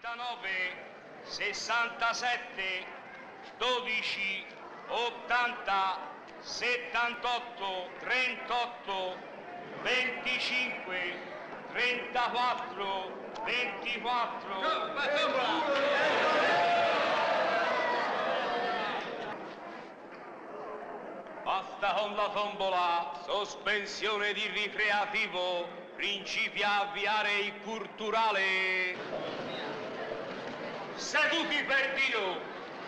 67 12 80 78 38 25 34 24. Basta con la tombola, sospensione di ricreativo, principia a avviare il culturale. Seduti per Dio!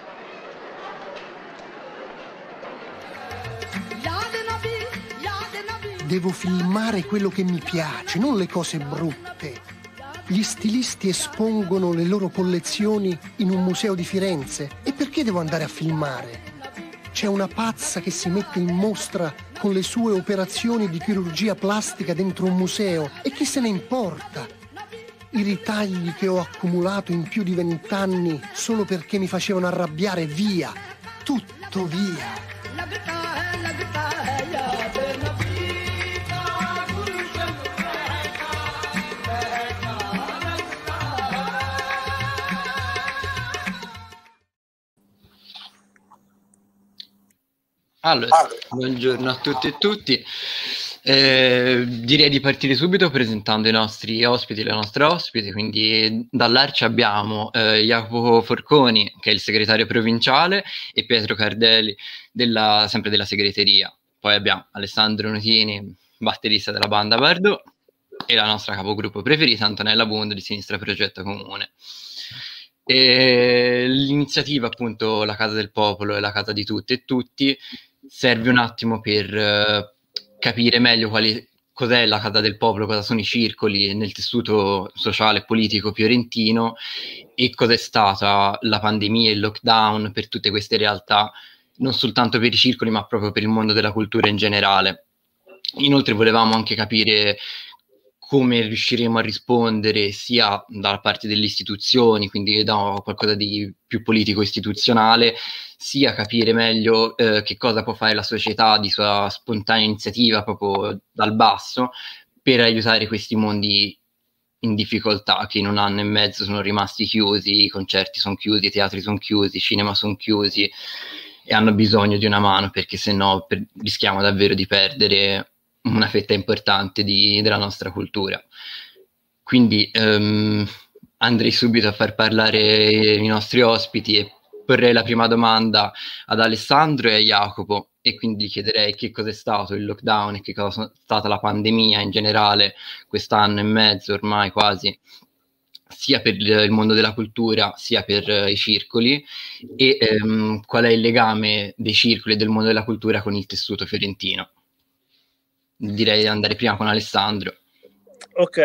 Devo filmare quello che mi piace, non le cose brutte. Gli stilisti espongono le loro collezioni in un museo di Firenze. E perché devo andare a filmare? C'è una pazza che si mette in mostra con le sue operazioni di chirurgia plastica dentro un museo. E chi se ne importa? I ritagli che ho accumulato in più di 20 anni solo perché mi facevano arrabbiare, via! Tutto via! Allora, buongiorno a tutti e tutti. Direi di partire subito presentando i nostri ospiti e le nostre ospiti. Quindi dall'Arci abbiamo Jacopo Forconi, che è il segretario provinciale, e Pietro Cardelli, sempre della segreteria. Poi abbiamo Alessandro Nutini, batterista della banda Bardot, e la nostra capogruppo preferita, Antonella Bondo, di Sinistra Progetto Comune. E l'iniziativa, appunto, la Casa del Popolo e la Casa di Tutte e Tutti, serve un attimo per capire meglio cos'è la Casa del Popolo, cosa sono i circoli nel tessuto sociale e politico fiorentino e cos'è stata la pandemia e il lockdown per tutte queste realtà, non soltanto per i circoli ma proprio per il mondo della cultura in generale. Inoltre volevamo anche capire come riusciremo a rispondere sia dalla parte delle istituzioni, quindi da qualcosa di più politico-istituzionale, sia capire meglio che cosa può fare la società di sua spontanea iniziativa, proprio dal basso, per aiutare questi mondi in difficoltà, che in un anno e mezzo sono rimasti chiusi, i concerti sono chiusi, i teatri sono chiusi, i cinema sono chiusi, e hanno bisogno di una mano, perché sennò rischiamo davvero di perdere una fetta importante della nostra cultura. Quindi andrei subito a far parlare i nostri ospiti e porrei la prima domanda ad Alessandro e a Jacopo, e quindi chiederei che cos'è stato il lockdown e che cosa è stata la pandemia in generale quest'anno e mezzo ormai quasi, sia per il mondo della cultura sia per i circoli, e qual è il legame dei circoli e del mondo della cultura con il tessuto fiorentino. Direi di andare prima con Alessandro. Ok,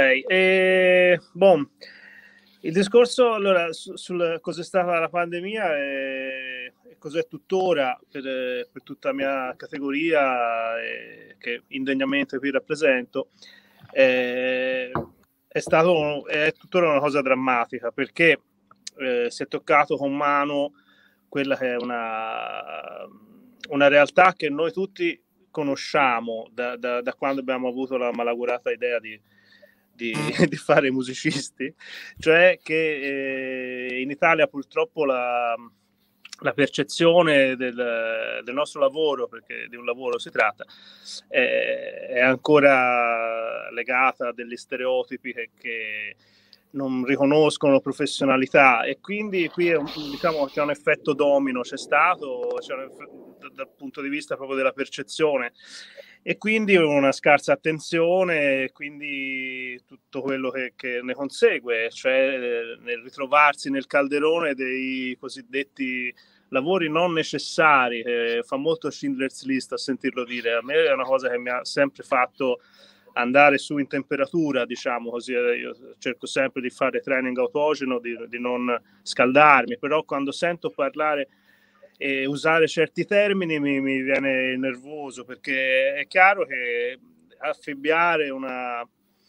il discorso allora sul cos'è stata la pandemia e cos'è tuttora per tutta la mia categoria che indegnamente qui rappresento, è tuttora una cosa drammatica, perché si è toccato con mano quella che è una realtà che noi tutti conosciamo da quando abbiamo avuto la malaugurata idea di fare i musicisti, cioè che in Italia purtroppo la percezione del nostro lavoro, perché di un lavoro si tratta, è ancora legata a degli stereotipi che non riconoscono professionalità, e quindi qui diciamo c'è un effetto domino, c'è stato dal punto di vista proprio della percezione, e quindi una scarsa attenzione, quindi tutto quello che ne consegue, cioè nel ritrovarsi nel calderone dei cosiddetti lavori non necessari. Fa molto Schindler's List a sentirlo dire. A me è una cosa che mi ha sempre fatto andare su in temperatura, diciamo così. Io cerco sempre di fare training autogeno, di non scaldarmi, però quando sento parlare e usare certi termini mi viene nervoso, perché è chiaro che affibbiare una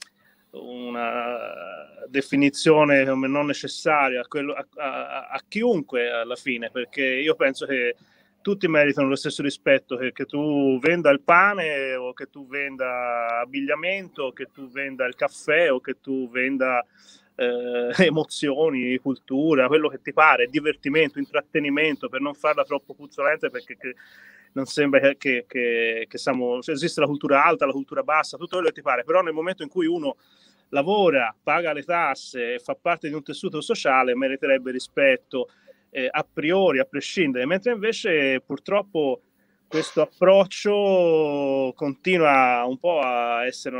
definizione come non necessaria a chiunque alla fine, perché io penso che tutti meritano lo stesso rispetto, che tu venda il pane o che tu venda abbigliamento, o che tu venda il caffè o che tu venda emozioni, cultura, quello che ti pare, divertimento, intrattenimento, per non farla troppo puzzolente, perché non sembra che esiste la cultura alta, la cultura bassa, tutto quello che ti pare, però nel momento in cui uno lavora, paga le tasse e fa parte di un tessuto sociale, meriterebbe rispetto a priori, a prescindere, mentre invece purtroppo questo approccio continua un po' a essere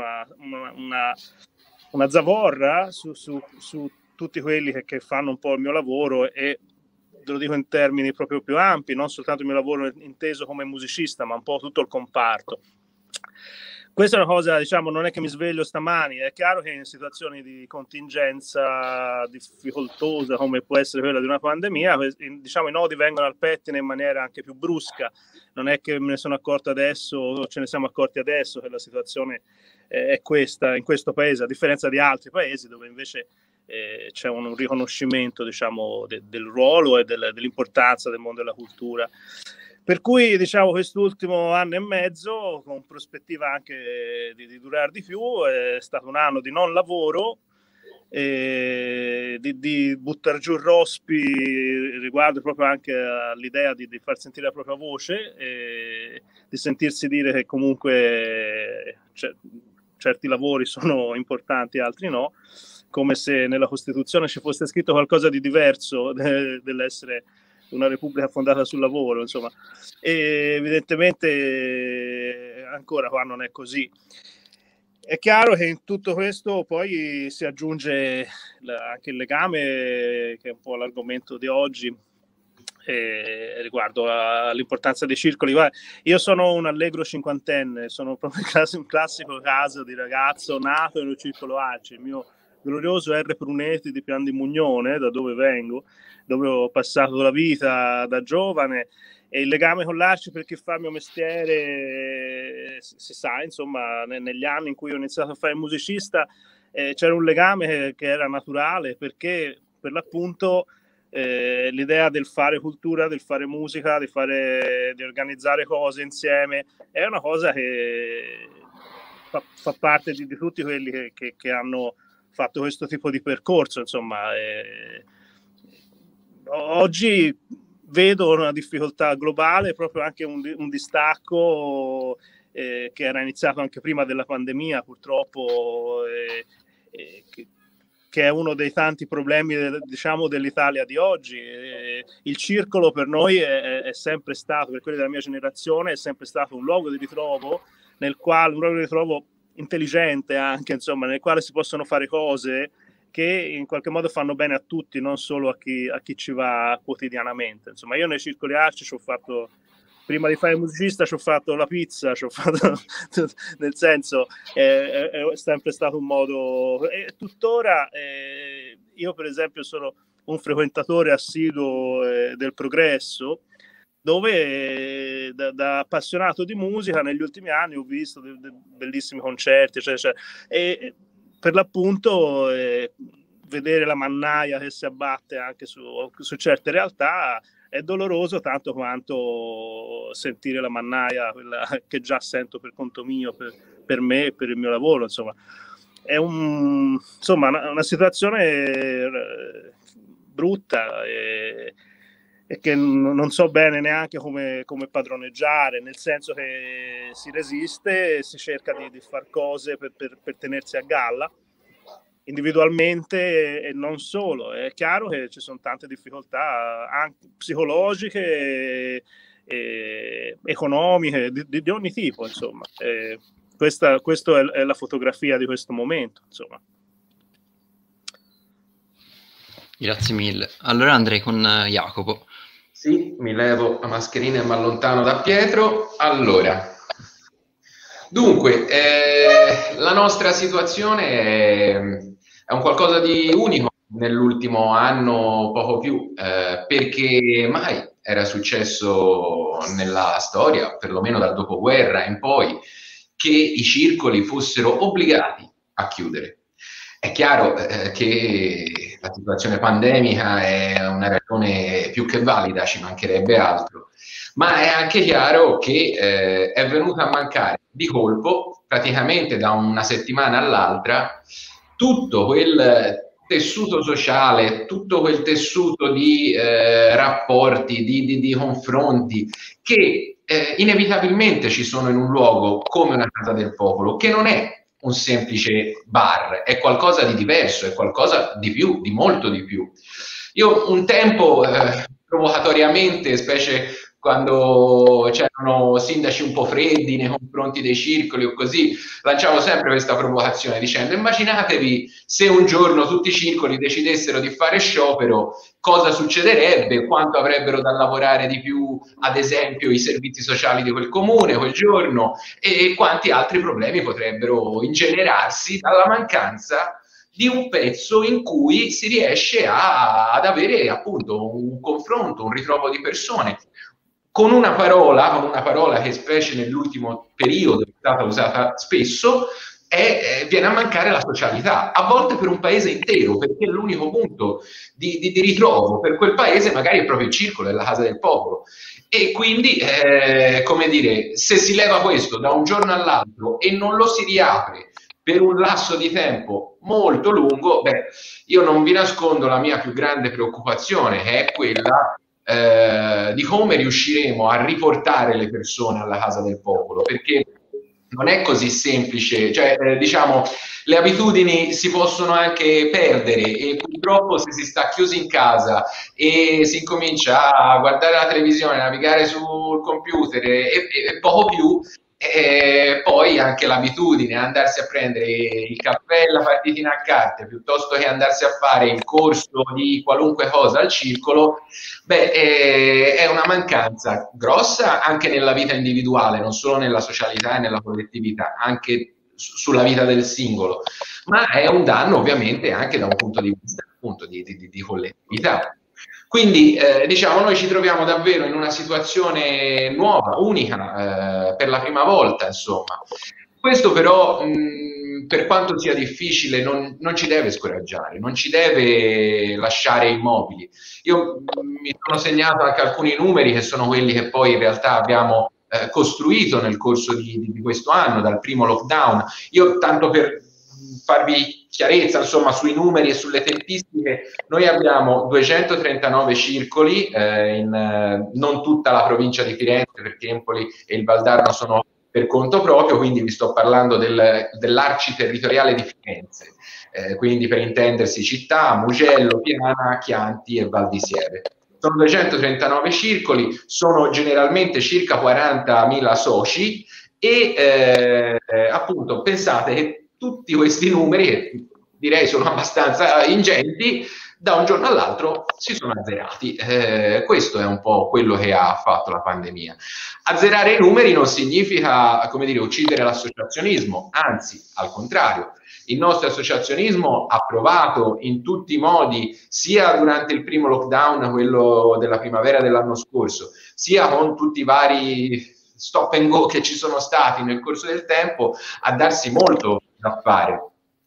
una zavorra su tutti quelli che fanno un po' il mio lavoro, e lo dico in termini proprio più ampi, non soltanto il mio lavoro inteso come musicista, ma un po' tutto il comparto. Questa è una cosa, diciamo, non è che mi sveglio stamani, è chiaro che in situazioni di contingenza difficoltosa come può essere quella di una pandemia, diciamo, i nodi vengono al pettine in maniera anche più brusca. Non è che me ne sono accorto adesso o ce ne siamo accorti adesso che la situazione è questa in questo paese, a differenza di altri paesi dove invece c'è un riconoscimento, diciamo, del ruolo e dell'importanza del mondo della cultura. Per cui, diciamo, quest'ultimo anno e mezzo, con prospettiva anche di durare di più, è stato un anno di non lavoro, di buttare giù rospi riguardo proprio anche all'idea di far sentire la propria voce, di sentirsi dire che comunque certi lavori sono importanti, altri no, come se nella Costituzione ci fosse scritto qualcosa di diverso dell'essere una repubblica fondata sul lavoro, insomma. E evidentemente ancora qua non è così. È chiaro che in tutto questo poi si aggiunge anche il legame, che è un po' l'argomento di oggi, riguardo all'importanza dei circoli. Io sono un allegro cinquantenne, sono proprio un classico caso di ragazzo nato in un circolo ACI, il mio glorioso R. Pruneti di Pian di Mugnone, da dove vengo, dove ho passato la vita da giovane, e il legame con l'ACI, per chi fa il mio mestiere, si sa, insomma, negli anni in cui ho iniziato a fare il musicista, c'era un legame che era naturale, perché per l'appunto l'idea del fare cultura, del fare musica, di organizzare cose insieme, è una cosa che fa parte di tutti quelli che hanno fatto questo tipo di percorso, insomma. Oggi vedo una difficoltà globale, proprio anche un distacco che era iniziato anche prima della pandemia, purtroppo, che è uno dei tanti problemi, diciamo, dell'Italia di oggi. Il circolo per noi è sempre stato, per quelli della mia generazione, è sempre stato un luogo di ritrovo, un luogo di ritrovo intelligente anche, insomma, nel quale si possono fare cose che in qualche modo fanno bene a tutti, non solo a chi ci va quotidianamente. Insomma, io nei circoli ACI ci ho fatto, prima di fare il musicista, ci ho fatto la pizza, nel senso, è sempre stato un modo, e tuttora io per esempio sono un frequentatore assiduo del Progresso, dove da appassionato di musica negli ultimi anni ho visto bellissimi concerti, e per l'appunto vedere la mannaia che si abbatte anche su certe realtà è doloroso tanto quanto sentire la mannaia, quella che già sento per conto mio, per me e per il mio lavoro. Insomma, è una situazione brutta e che non so bene neanche come padroneggiare, nel senso che si resiste, si cerca di fare cose per tenersi a galla individualmente e non solo. È chiaro che ci sono tante difficoltà anche psicologiche, economiche, di ogni tipo, insomma. Questa è la fotografia di questo momento, insomma. Grazie mille. Allora andrei con Jacopo. Sì, mi levo la mascherina e mi allontano da Pietro. Allora, dunque, la nostra situazione è un qualcosa di unico nell'ultimo anno, poco più, perché mai era successo nella storia, perlomeno dal dopoguerra in poi, che i circoli fossero obbligati a chiudere. È chiaro che la situazione pandemica è una ragione più che valida, ci mancherebbe altro, ma è anche chiaro che è venuta a mancare di colpo, praticamente da una settimana all'altra, tutto quel tessuto sociale, tutto quel tessuto di rapporti, di confronti che inevitabilmente ci sono in un luogo come una Casa del Popolo, che non è un semplice bar, è qualcosa di diverso, è qualcosa di più, di molto di più. Io un tempo, provocatoriamente, specie quando c'erano sindaci un po' freddi nei confronti dei circoli o così, lanciavo sempre questa provocazione dicendo: immaginatevi se un giorno tutti i circoli decidessero di fare sciopero, cosa succederebbe, quanto avrebbero da lavorare di più, ad esempio, i servizi sociali di quel comune quel giorno, e quanti altri problemi potrebbero ingenerarsi dalla mancanza di un pezzo in cui si riesce ad avere appunto un confronto, un ritrovo di persone. Con una parola che specie nell'ultimo periodo è stata usata spesso, viene a mancare la socialità, a volte per un paese intero, perché l'unico punto di ritrovo per quel paese magari è proprio il circolo, è la Casa del Popolo. E quindi, come dire, se si leva questo da un giorno all'altro e non lo si riapre per un lasso di tempo molto lungo, beh, io non vi nascondo la mia più grande preoccupazione, che è quella di come riusciremo a riportare le persone alla Casa del Popolo, perché non è così semplice, cioè diciamo le abitudini si possono anche perdere, e purtroppo se si sta chiusi in casa e si incomincia a guardare la televisione, navigare sul computer e poco più, poi anche l'abitudine a andarsi a prendere il caffè e la partitina a carte piuttosto che andarsi a fare il corso di qualunque cosa al circolo, beh, è una mancanza grossa anche nella vita individuale, non solo nella socialità e nella collettività, anche sulla vita del singolo, ma è un danno ovviamente anche da un punto di vista appunto di collettività. Quindi diciamo, noi ci troviamo davvero in una situazione nuova, unica, per la prima volta, insomma. Questo però, per quanto sia difficile, non ci deve scoraggiare, non ci deve lasciare immobili. Io mi sono segnato anche alcuni numeri che sono quelli che poi in realtà abbiamo costruito nel corso di questo anno, dal primo lockdown. Io, tanto per farvi chiarezza insomma sui numeri e sulle tempistiche, noi abbiamo 239 circoli in non tutta la provincia di Firenze, perché Empoli e il Valdarno sono per conto proprio, quindi vi sto parlando dell'arci territoriale di Firenze, quindi per intendersi città, Mugello, Piana, Chianti e Val di Sieve. Sono 239 circoli, sono generalmente circa 40.000 soci e appunto pensate che tutti questi numeri, che direi sono abbastanza ingenti, da un giorno all'altro si sono azzerati. Questo è un po' quello che ha fatto la pandemia. Azzerare i numeri non significa, come dire, uccidere l'associazionismo, anzi, al contrario. Il nostro associazionismo ha provato in tutti i modi, sia durante il primo lockdown, quello della primavera dell'anno scorso, sia con tutti i vari stop and go che ci sono stati nel corso del tempo, a darsi molto da fare.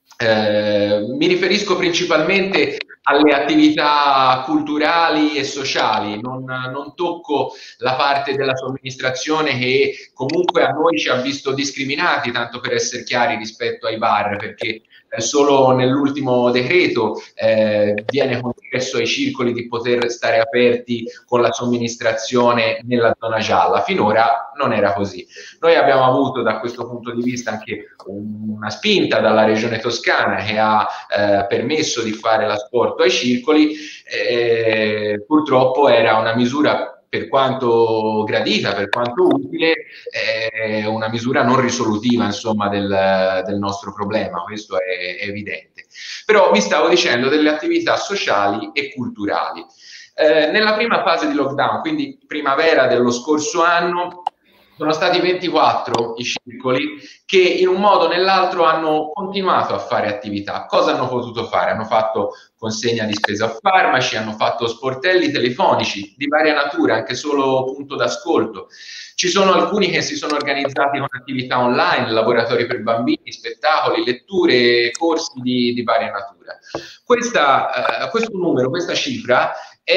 Mi riferisco principalmente alle attività culturali e sociali, non tocco la parte della somministrazione che comunque a noi ci ha visto discriminati, tanto per essere chiari, rispetto ai bar, perché solo nell'ultimo decreto viene concesso ai circoli di poter stare aperti con la somministrazione nella zona gialla. Finora non era così. Noi abbiamo avuto da questo punto di vista anche una spinta dalla regione toscana che ha permesso di fare l'asporto ai circoli. Purtroppo era una misura, per quanto gradita, per quanto utile, una misura non risolutiva insomma del nostro problema, questo è evidente. Però vi stavo dicendo delle attività sociali e culturali. Nella prima fase di lockdown, quindi primavera dello scorso anno, sono stati 24 i circoli che in un modo o nell'altro hanno continuato a fare attività. Cosa hanno potuto fare? Hanno fatto consegna di spesa a farmaci, hanno fatto sportelli telefonici di varia natura, anche solo punto d'ascolto. Ci sono alcuni che si sono organizzati con attività online, laboratori per bambini, spettacoli, letture, corsi di varia natura. Questo numero, questa cifra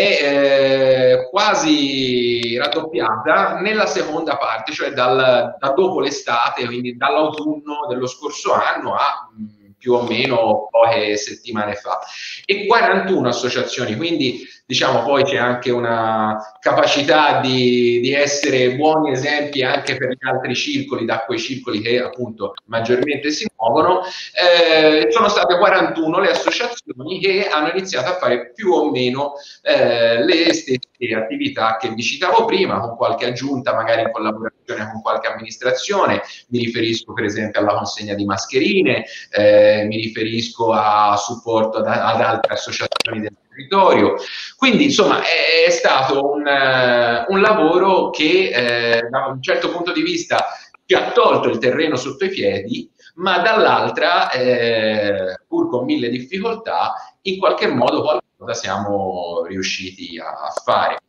è quasi raddoppiata nella seconda parte, cioè da dopo l'estate, quindi dall'autunno dello scorso anno a più o meno poche settimane fa, e 41 associazioni, quindi diciamo poi c'è anche una capacità di essere buoni esempi anche per gli altri circoli, da quei circoli che appunto maggiormente si muovono. Sono state 41 le associazioni che hanno iniziato a fare più o meno le stesse attività che vi citavo prima, con qualche aggiunta magari in collaborazione con qualche amministrazione. Mi riferisco per esempio alla consegna di mascherine, mi riferisco a supporto ad altre associazioni del territorio. Quindi insomma è stato un lavoro che da un certo punto di vista ci ha tolto il terreno sotto i piedi, ma dall'altra, pur con mille difficoltà, in qualche modo qualcosa siamo riusciti a fare.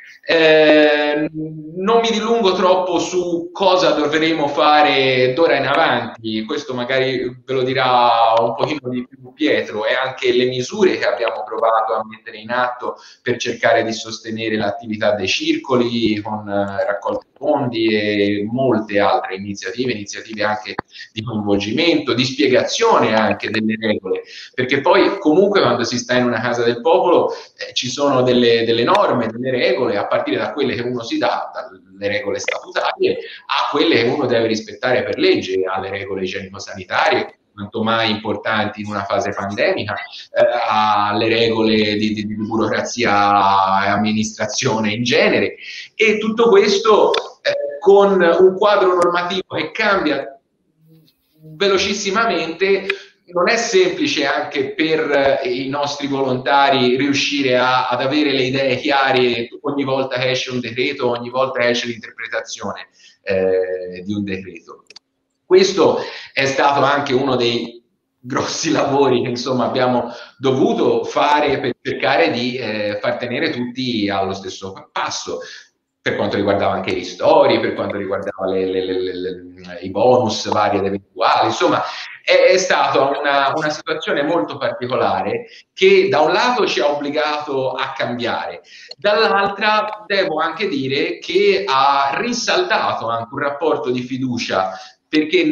Non mi dilungo troppo su cosa dovremo fare d'ora in avanti, questo magari ve lo dirà un pochino di più Pietro, e anche le misure che abbiamo provato a mettere in atto per cercare di sostenere l'attività dei circoli con raccolta fondi e molte altre iniziative anche di coinvolgimento, di spiegazione anche delle regole, perché poi comunque quando si sta in una casa del popolo ci sono delle norme, delle regole, a partire da quelle che uno si dà, dalle regole statutarie, a quelle che uno deve rispettare per legge, alle regole igienico-sanitarie, quanto mai importanti in una fase pandemica, alle regole di burocrazia e amministrazione in genere, e tutto questo con un quadro normativo che cambia velocissimamente. Non è semplice anche per i nostri volontari riuscire ad avere le idee chiare ogni volta che esce un decreto, ogni volta che esce l'interpretazione di un decreto. Questo è stato anche uno dei grossi lavori che insomma abbiamo dovuto fare per cercare di far tenere tutti allo stesso passo, per quanto riguardava anche i ristori, per quanto riguardava i bonus vari ed eventuali. Insomma, è stata una situazione molto particolare che da un lato ci ha obbligato a cambiare, dall'altra devo anche dire che ha risaltato anche un rapporto di fiducia, perché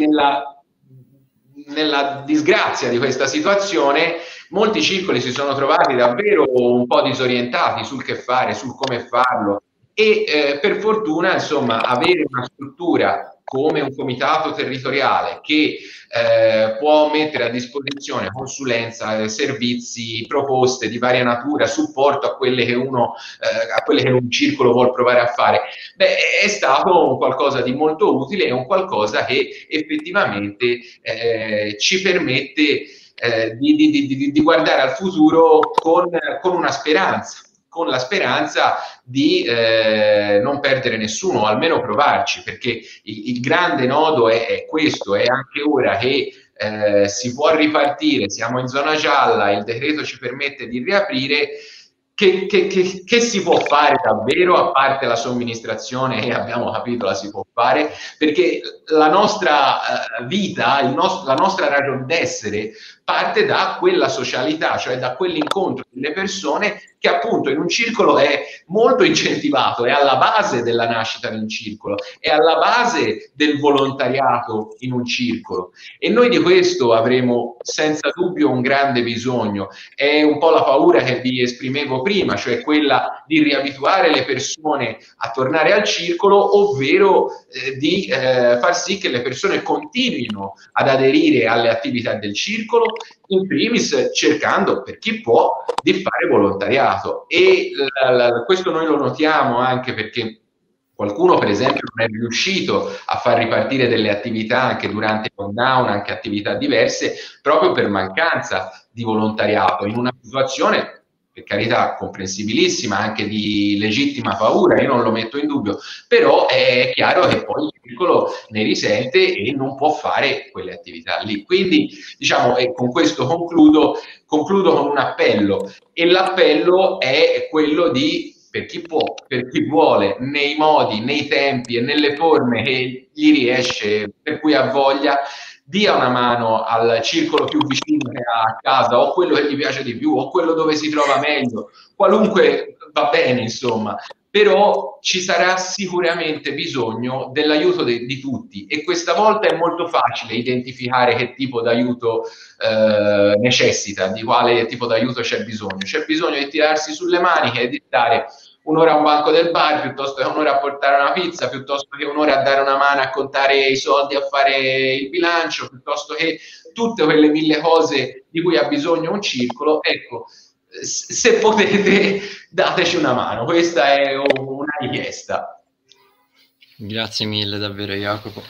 nella disgrazia di questa situazione molti circoli si sono trovati davvero un po' disorientati sul che fare, sul come farlo, e per fortuna insomma avere una struttura come un comitato territoriale che può mettere a disposizione consulenza, servizi, proposte di varia natura, supporto a quelle che un circolo vuol provare a fare, è stato un qualcosa di molto utile e un qualcosa che effettivamente ci permette di guardare al futuro con una speranza, con la speranza di non perdere nessuno, o almeno provarci, perché il grande nodo è questo, è anche ora che si può ripartire, siamo in zona gialla, il decreto ci permette di riaprire. Che si può fare davvero, a parte la somministrazione, che abbiamo capito la si può fare, perché la nostra vita, la nostra ragion d'essere parte da quella socialità, cioè da quell'incontro delle persone che appunto in un circolo è molto incentivato, è alla base della nascita di un circolo, è alla base del volontariato in un circolo, e noi di questo avremo senza dubbio un grande bisogno. È un po' la paura che vi esprimevo prima, cioè quella di riabituare le persone a tornare al circolo, ovvero di far sì che le persone continuino ad aderire alle attività del circolo, in primis cercando, per chi può, di fare volontariato. E questo noi lo notiamo anche perché qualcuno per esempio non è riuscito a far ripartire delle attività anche durante il lockdown, anche attività diverse, proprio per mancanza di volontariato, in una situazione per carità comprensibilissima, anche di legittima paura, io non lo metto in dubbio, però è chiaro che poi il circolo ne risente e non può fare quelle attività lì. Quindi diciamo, e con questo concludo con un appello, e l'appello è quello di, per chi può, per chi vuole, nei modi, nei tempi e nelle forme che gli riesce, per cui ha voglia, dia una mano al circolo più vicino che ha a casa, o quello che gli piace di più, o quello dove si trova meglio, qualunque va bene, insomma, però ci sarà sicuramente bisogno dell'aiuto di tutti, e questa volta è molto facile identificare che tipo d'aiuto necessita, di quale tipo d'aiuto c'è bisogno. C'è bisogno di tirarsi sulle maniche e di stare un'ora a un banco del bar, piuttosto che un'ora a portare una pizza, piuttosto che un'ora a dare una mano a contare i soldi, a fare il bilancio, piuttosto che tutte quelle 1000 cose di cui ha bisogno un circolo. Ecco, se potete dateci una mano, questa è una richiesta. Grazie mille davvero, Jacopo.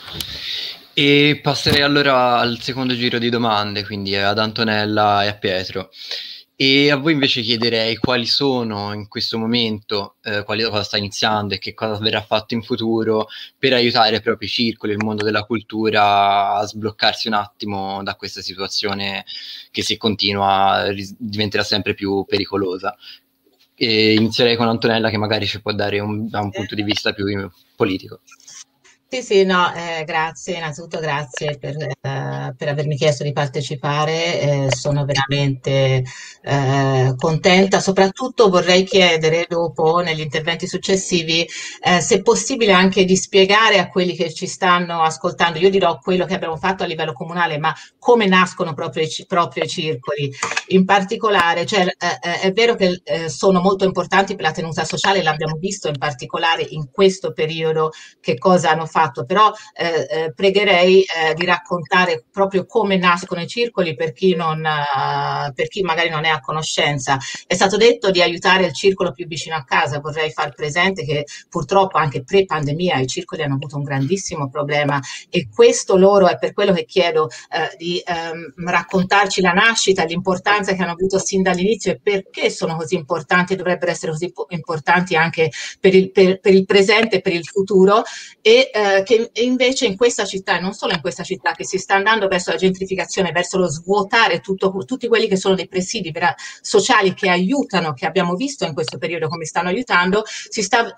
E passerei allora al secondo giro di domande, quindi ad Antonella e a Pietro. E a voi invece chiederei quali sono in questo momento, cosa sta iniziando e che cosa verrà fatto in futuro per aiutare i propri circoli, il mondo della cultura a sbloccarsi un attimo da questa situazione che, se continua, diventerà sempre più pericolosa. E inizierei con Antonella, che magari ci può dare da un punto di vista più politico. Sì, no, grazie, innanzitutto grazie per avermi chiesto di partecipare, sono veramente contenta. Soprattutto vorrei chiedere dopo, negli interventi successivi, se è possibile anche di spiegare a quelli che ci stanno ascoltando, io dirò quello che abbiamo fatto a livello comunale, ma come nascono proprio i circoli. In particolare, cioè, è vero che sono molto importanti per la tenuta sociale, l'abbiamo visto in particolare in questo periodo che cosa hanno fatto, però pregherei di raccontare proprio come nascono i circoli per chi magari non è a conoscenza. È stato detto di aiutare il circolo più vicino a casa, vorrei far presente che purtroppo anche pre-pandemia i circoli hanno avuto un grandissimo problema, e questo loro è per quello che chiedo di raccontarci la nascita, l'importanza che hanno avuto sin dall'inizio e perché sono così importanti e dovrebbero essere così importanti anche per il presente e per il futuro, e che invece in questa città, e non solo in questa città, che si sta andando verso la gentrificazione, verso lo svuotare tutti quelli che sono dei presidi sociali che aiutano, che abbiamo visto in questo periodo come stanno aiutando, si sta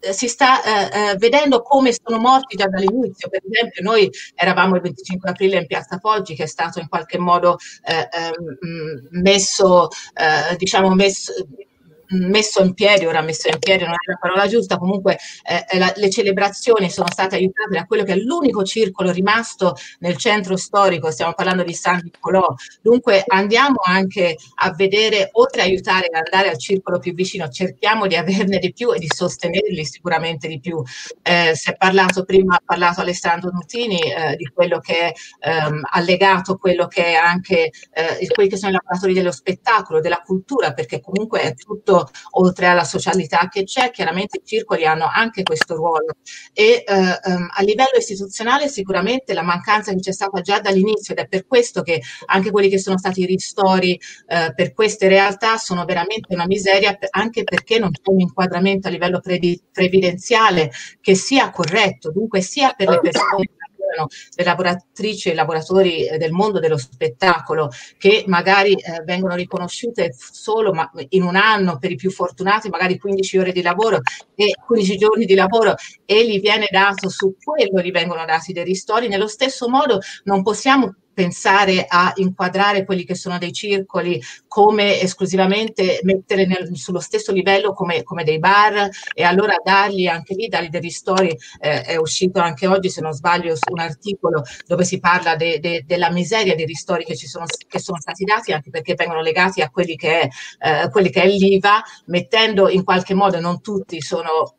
vedendo come sono morti già dall'inizio. Per esempio, noi eravamo il 25 aprile in Piazza Poggi, che è stato in qualche modo messo in piedi non è la parola giusta, comunque le celebrazioni sono state aiutate da quello che è l'unico circolo rimasto nel centro storico, stiamo parlando di San Niccolò. Dunque andiamo anche a vedere, oltre a aiutare ad andare al circolo più vicino, cerchiamo di averne di più e di sostenerli sicuramente di più. Si è parlato prima, ha parlato Alessandro Nutini di quello che è allegato, quello che è anche quelli che sono i lavoratori dello spettacolo, della cultura, perché comunque è tutto, oltre alla socialità che c'è, chiaramente i circoli hanno anche questo ruolo, e a livello istituzionale sicuramente la mancanza che c'è stata già dall'inizio, ed è per questo che anche quelli che sono stati i ristori per queste realtà sono veramente una miseria, anche perché non c'è un inquadramento a livello previdenziale che sia corretto, dunque sia per le persone, le lavoratrici e i lavoratori del mondo dello spettacolo, che magari vengono riconosciute solo in un anno, per i più fortunati magari 15 ore di lavoro e 15 giorni di lavoro, e gli viene dato, su quello gli vengono dati dei ristori. Nello stesso modo non possiamo pensare a inquadrare quelli che sono dei circoli come esclusivamente mettere sullo stesso livello come dei bar, e allora dargli dei ristori. È uscito anche oggi, se non sbaglio, su un articolo dove si parla della miseria dei ristori che sono stati dati, anche perché vengono legati a quelli che è l'IVA, mettendo in qualche modo, non tutti sono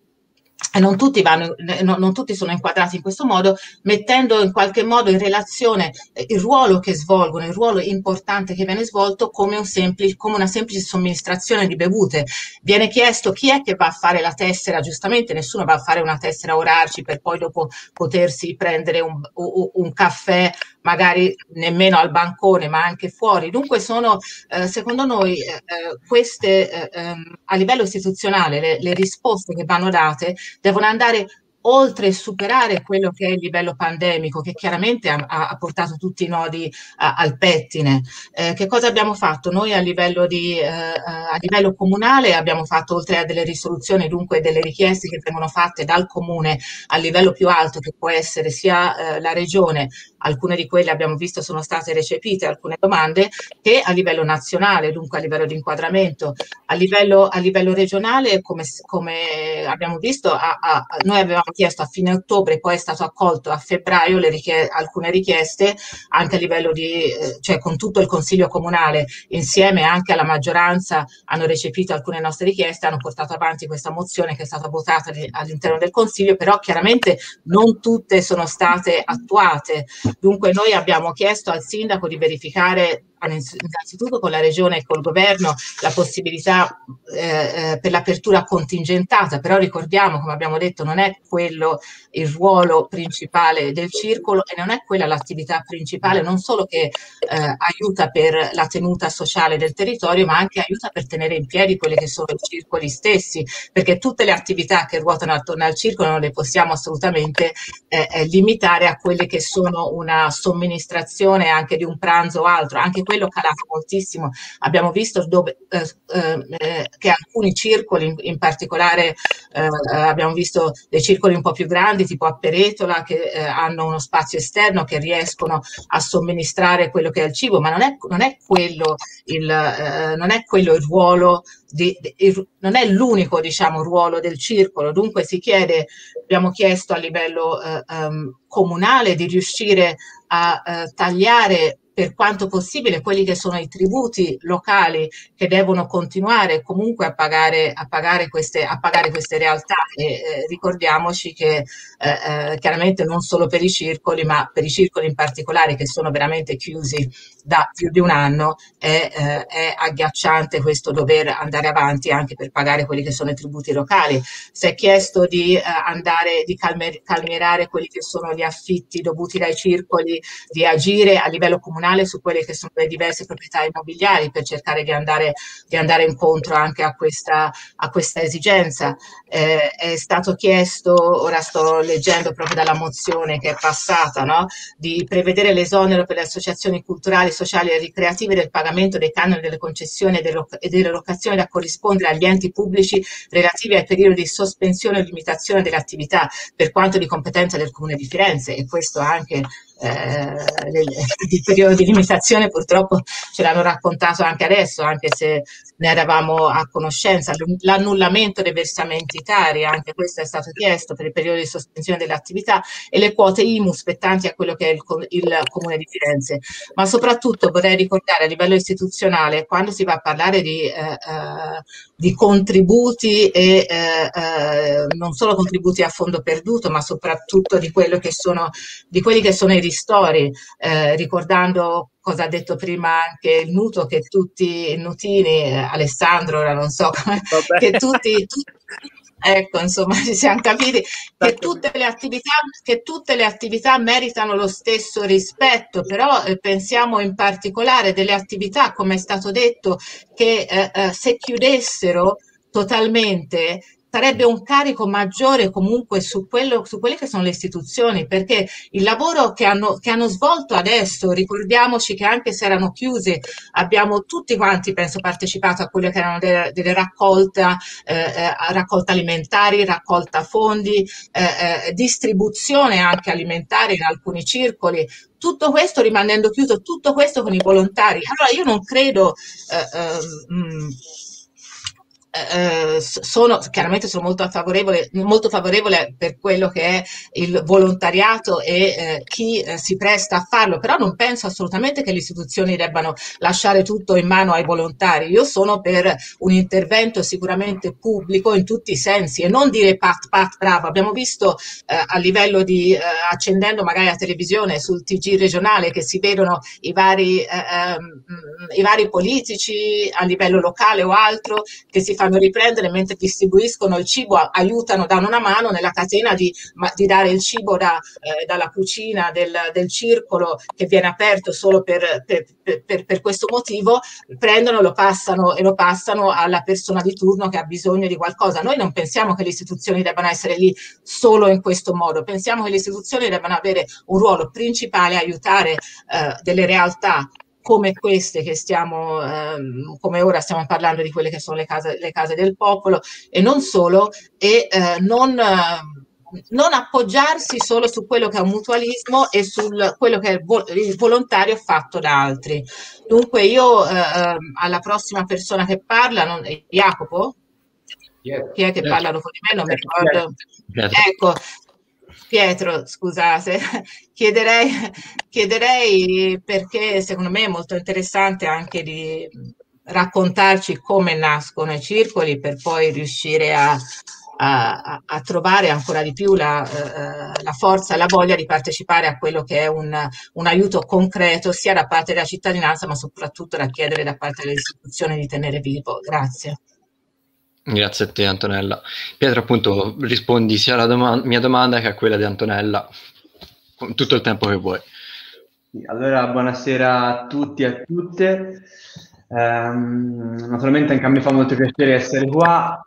inquadrati in questo modo, mettendo in qualche modo in relazione il ruolo che svolgono, il ruolo importante che viene svolto come una semplice somministrazione di bevute. Viene chiesto chi è che va a fare la tessera, giustamente nessuno va a fare una tessera orarci per poi dopo potersi prendere un caffè, magari nemmeno al bancone, ma anche fuori. Dunque sono, secondo noi, queste a livello istituzionale le risposte che vanno date devono andare oltre e superare quello che è il livello pandemico, che chiaramente ha portato tutti i nodi al pettine. Che cosa abbiamo fatto? Noi a livello comunale abbiamo fatto, oltre a delle risoluzioni, dunque delle richieste che vengono fatte dal comune a livello più alto, che può essere sia la regione alcune di quelle abbiamo visto sono state recepite, alcune domande, che a livello nazionale, dunque a livello di inquadramento, a livello regionale, come abbiamo visto, noi avevamo chiesto a fine ottobre, poi è stato accolto a febbraio alcune richieste, anche a livello cioè con tutto il Consiglio Comunale, insieme anche alla maggioranza, hanno recepito alcune nostre richieste, hanno portato avanti questa mozione che è stata votata all'interno del Consiglio, però chiaramente non tutte sono state attuate. Dunque noi abbiamo chiesto al sindaco di verificare innanzitutto con la regione e col governo la possibilità per l'apertura contingentata, però ricordiamo, come abbiamo detto, non è quello il ruolo principale del circolo e non è quella l'attività principale, non solo che aiuta per la tenuta sociale del territorio, ma anche aiuta per tenere in piedi quelli che sono i circoli stessi, perché tutte le attività che ruotano attorno al circolo non le possiamo assolutamente limitare a quelle che sono una somministrazione anche di un pranzo o altro, anche quello calato moltissimo. Abbiamo visto che alcuni circoli, in particolare abbiamo visto dei circoli un po' più grandi, tipo a Peretola, che hanno uno spazio esterno, che riescono a somministrare quello che è il cibo, ma non è quello il ruolo, non è l'unico, diciamo, ruolo del circolo. Dunque abbiamo chiesto a livello comunale di riuscire a tagliare per quanto possibile quelli che sono i tributi locali che devono continuare comunque a pagare queste realtà, e ricordiamoci che chiaramente non solo per i circoli, ma per i circoli in particolare, che sono veramente chiusi da più di un anno, è agghiacciante questo dover andare avanti anche per pagare quelli che sono i tributi locali. Si è chiesto di calmierare quelli che sono gli affitti dovuti dai circoli, di agire a livello comunale su quelle che sono le diverse proprietà immobiliari per cercare di andare incontro anche a questa esigenza. È stato chiesto, ora sto leggendo proprio dalla mozione che è passata, no? Di prevedere l'esonero per le associazioni culturali, sociali e ricreative del pagamento dei canoni delle concessioni e delle locazioni da corrispondere agli enti pubblici relativi ai periodi di sospensione o limitazione delle attività per quanto di competenza del Comune di Firenze, e questo anche il periodo di limitazione purtroppo ce l'hanno raccontato anche adesso, anche se ne eravamo a conoscenza. L'annullamento dei versamenti tari, anche questo è stato chiesto per il periodo di sospensione delle attività, e le quote IMU spettanti a quello che è il Comune di Firenze. Ma soprattutto vorrei ricordare a livello istituzionale, quando si va a parlare di contributi e non solo contributi a fondo perduto, ma soprattutto di quelli che sono i ristori, ricordando cosa ha detto prima anche il Nuto, che tutti i Nutini, Alessandro, ora non so come, che tutti ecco, insomma, ci siamo capiti che tutte le attività meritano lo stesso rispetto, però pensiamo in particolare delle attività, come è stato detto, che se chiudessero totalmente sarebbe un carico maggiore comunque su quelle che sono le istituzioni, perché il lavoro che hanno svolto adesso, ricordiamoci che anche se erano chiuse, abbiamo tutti quanti, penso, partecipato a quelle che erano delle raccolta alimentari, raccolta fondi, distribuzione anche alimentare in alcuni circoli. Tutto questo rimanendo chiuso, tutto questo con i volontari. Allora io non credo... chiaramente sono molto favorevole per quello che è il volontariato e chi si presta a farlo, però non penso assolutamente che le istituzioni debbano lasciare tutto in mano ai volontari. Io sono per un intervento sicuramente pubblico in tutti i sensi, e non dire pat bravo. Abbiamo visto a livello di accendendo magari la televisione sul TG regionale, che si vedono i vari politici a livello locale o altro che si fanno riprendere mentre distribuiscono il cibo, danno una mano nella catena di dare il cibo dalla cucina del circolo, che viene aperto solo per questo motivo, prendono, lo passano alla persona di turno che ha bisogno di qualcosa. Noi non pensiamo che le istituzioni debbano essere lì solo in questo modo, pensiamo che le istituzioni debbano avere un ruolo principale, aiutare delle realtà come queste che come ora stiamo parlando di quelle che sono le case del popolo, e non solo, e non non appoggiarsi solo su quello che è un mutualismo e su quello che è il volontario fatto da altri. Dunque io alla prossima persona che parla, Jacopo? Chi è che parla dopo di me? Non mi ricordo. Ecco, Pietro, scusate, chiederei perché secondo me è molto interessante anche di raccontarci come nascono i circoli per poi riuscire a trovare ancora di più la forza e la voglia di partecipare a quello che è un aiuto concreto sia da parte della cittadinanza ma soprattutto da chiedere da parte delle istituzioni di tenere vivo. Grazie. Grazie a te Antonella. Pietro, appunto, rispondi sia alla mia domanda che a quella di Antonella, con tutto il tempo che vuoi. Allora, buonasera a tutti e a tutte. Naturalmente anche a me fa molto piacere essere qua.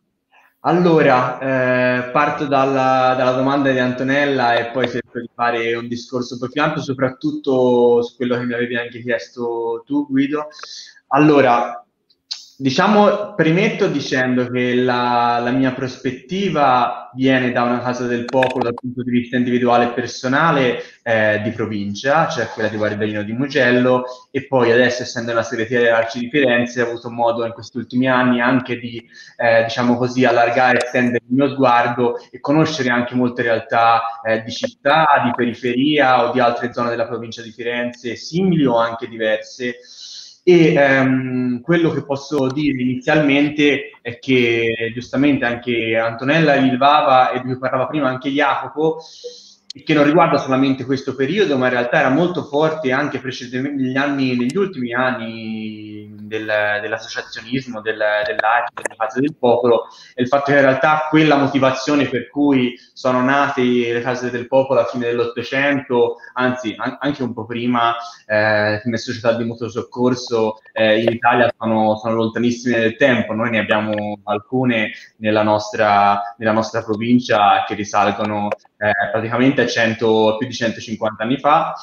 Allora, parto dalla domanda di Antonella e poi cerco di fare un discorso un po' più ampio, soprattutto su quello che mi avevi anche chiesto tu, Guido. Allora, diciamo, premetto dicendo che la mia prospettiva viene da una casa del popolo dal punto di vista individuale e personale di provincia, cioè quella di Barbellino di Mugello, e poi adesso, essendo la segretaria dell'Arci di Firenze, ho avuto modo in questi ultimi anni anche di, diciamo così, allargare e estendere il mio sguardo e conoscere anche molte realtà di città, di periferia o di altre zone della provincia di Firenze, simili o anche diverse. E quello che posso dire inizialmente è che giustamente anche Antonella rilevava e di cui parlava prima anche Jacopo, che non riguarda solamente questo periodo, ma in realtà era molto forte anche negli ultimi anni dell'associazionismo, dell'arte, della Casa del Popolo, e il fatto che in realtà quella motivazione per cui sono nate le Case del Popolo a fine dell'Ottocento, anzi anche un po' prima, come società di mutuo soccorso in Italia sono lontanissime nel tempo. Noi ne abbiamo alcune nella nostra provincia che risalgono praticamente a più di 150 anni fa,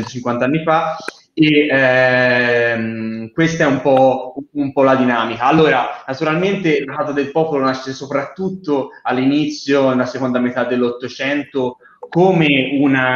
e questa è un po' la dinamica. Allora, naturalmente la Casa del Popolo nasce soprattutto all'inizio, nella seconda metà dell'Ottocento, come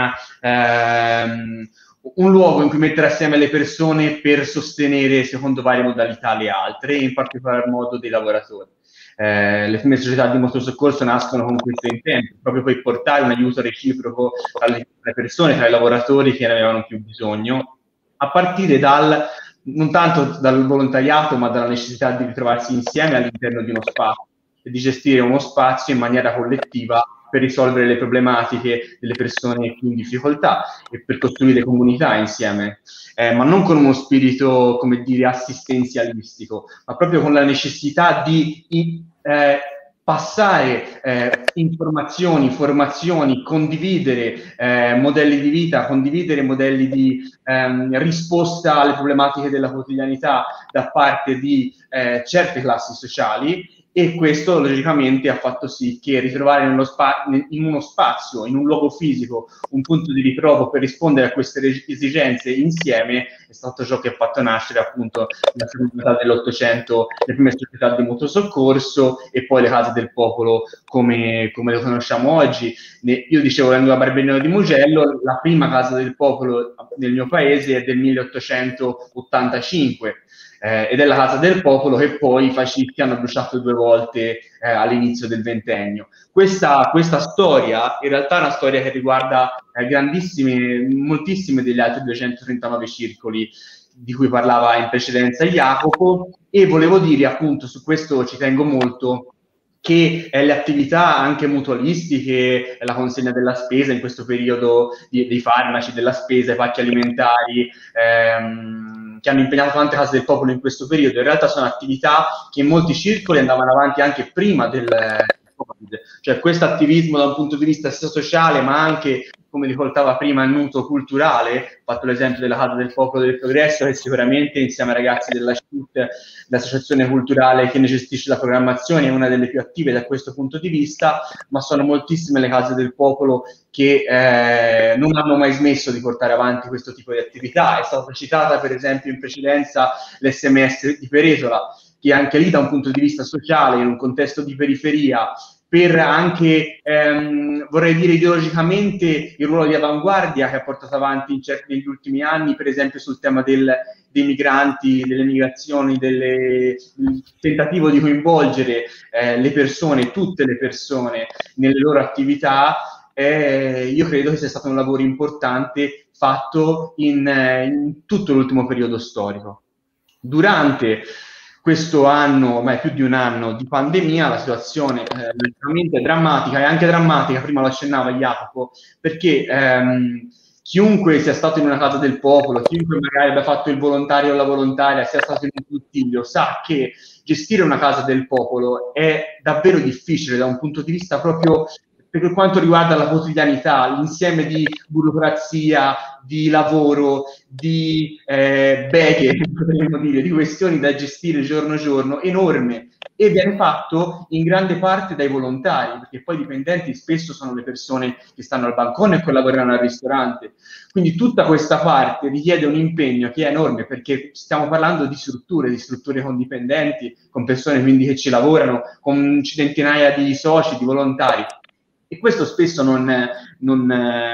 un luogo in cui mettere assieme le persone per sostenere, secondo varie modalità, le altre, e in particolar modo dei lavoratori. Le prime società di mutuo soccorso nascono con questo intento, proprio per portare un aiuto reciproco tra le persone, tra i lavoratori che ne avevano più bisogno, a partire non tanto dal volontariato, ma dalla necessità di ritrovarsi insieme all'interno di uno spazio e di gestire uno spazio in maniera collettiva per risolvere le problematiche delle persone più in difficoltà e per costruire comunità insieme, ma non con uno spirito, come dire, assistenzialistico, ma proprio con la necessità di passare informazioni, formazioni, condividere modelli di vita, condividere modelli di risposta alle problematiche della quotidianità da parte di certe classi sociali. E questo logicamente ha fatto sì che ritrovare in uno spazio, in un luogo fisico, un punto di ritrovo per rispondere a queste esigenze insieme è stato ciò che ha fatto nascere appunto nella seconda metà dell'Ottocento le prime società di mutuo soccorso e poi le Case del Popolo come le conosciamo oggi. Io dicevo, vengo da Barbellino di Mugello, la prima Casa del Popolo nel mio paese è del 1885. Ed è la Casa del Popolo che poi i fascisti hanno bruciato 2 volte all'inizio del ventennio. Questa storia in realtà è una storia che riguarda moltissime degli altri 239 circoli di cui parlava in precedenza Jacopo, e volevo dire appunto, su questo ci tengo molto, che le attività anche mutualistiche, la consegna della spesa in questo periodo dei farmaci, della spesa, i pacchi alimentari, che hanno impegnato tante Case del Popolo in questo periodo, in realtà sono attività che in molti circoli andavano avanti anche prima del Covid. Cioè questo attivismo da un punto di vista sia sociale, ma anche, come riportava prima, il nucleo culturale, ho fatto l'esempio della Casa del Popolo del Progresso, che sicuramente insieme ai ragazzi della CIT, l'associazione culturale che ne gestisce la programmazione, è una delle più attive da questo punto di vista, ma sono moltissime le Case del Popolo che non hanno mai smesso di portare avanti questo tipo di attività. È stata citata per esempio in precedenza l'SMS di Peresola, che anche lì da un punto di vista sociale, in un contesto di periferia, per anche, vorrei dire ideologicamente, il ruolo di avanguardia che ha portato avanti negli ultimi anni, per esempio sul tema dei migranti, delle migrazioni, il tentativo di coinvolgere le persone, tutte le persone, nelle loro attività. Io credo che sia stato un lavoro importante fatto in tutto l'ultimo periodo storico. Durante questo anno, ormai più di un anno di pandemia, la situazione è veramente drammatica, e anche drammatica, prima lo accennava Jacopo, perché chiunque sia stato in una casa del popolo, chiunque magari abbia fatto il volontario o la volontaria, sia stato in un consiglio, sa che gestire una casa del popolo è davvero difficile da un punto di vista proprio per quanto riguarda la quotidianità, l'insieme di burocrazia, di lavoro, di beghe, potremmo dire, di questioni da gestire giorno giorno, enorme, e viene fatto in grande parte dai volontari, perché poi i dipendenti spesso sono le persone che stanno al bancone e che lavorano al ristorante. Quindi tutta questa parte richiede un impegno che è enorme, perché stiamo parlando di strutture con dipendenti, con persone quindi che ci lavorano, con centinaia di soci, di volontari. E questo spesso non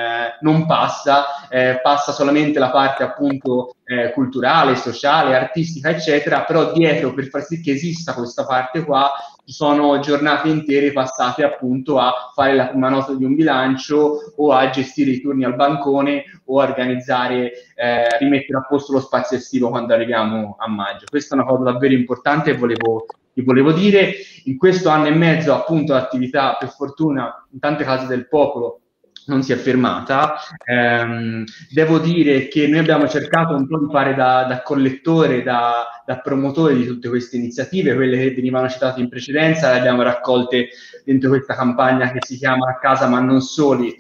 passa, passa solamente la parte appunto culturale, sociale, artistica, eccetera, però dietro, per far sì che esista questa parte qua, ci sono giornate intere passate appunto a fare la prima nota di un bilancio o a gestire i turni al bancone o a organizzare, rimettere a posto lo spazio estivo quando arriviamo a maggio. Questa è una cosa davvero importante e vi volevo dire. In questo anno e mezzo appunto l'attività, per fortuna, in tante case del popolo non si è fermata. Devo dire che noi abbiamo cercato un po' di fare da collettore, da promotore di tutte queste iniziative, quelle che venivano citate in precedenza, le abbiamo raccolte dentro questa campagna che si chiama A casa ma non sole,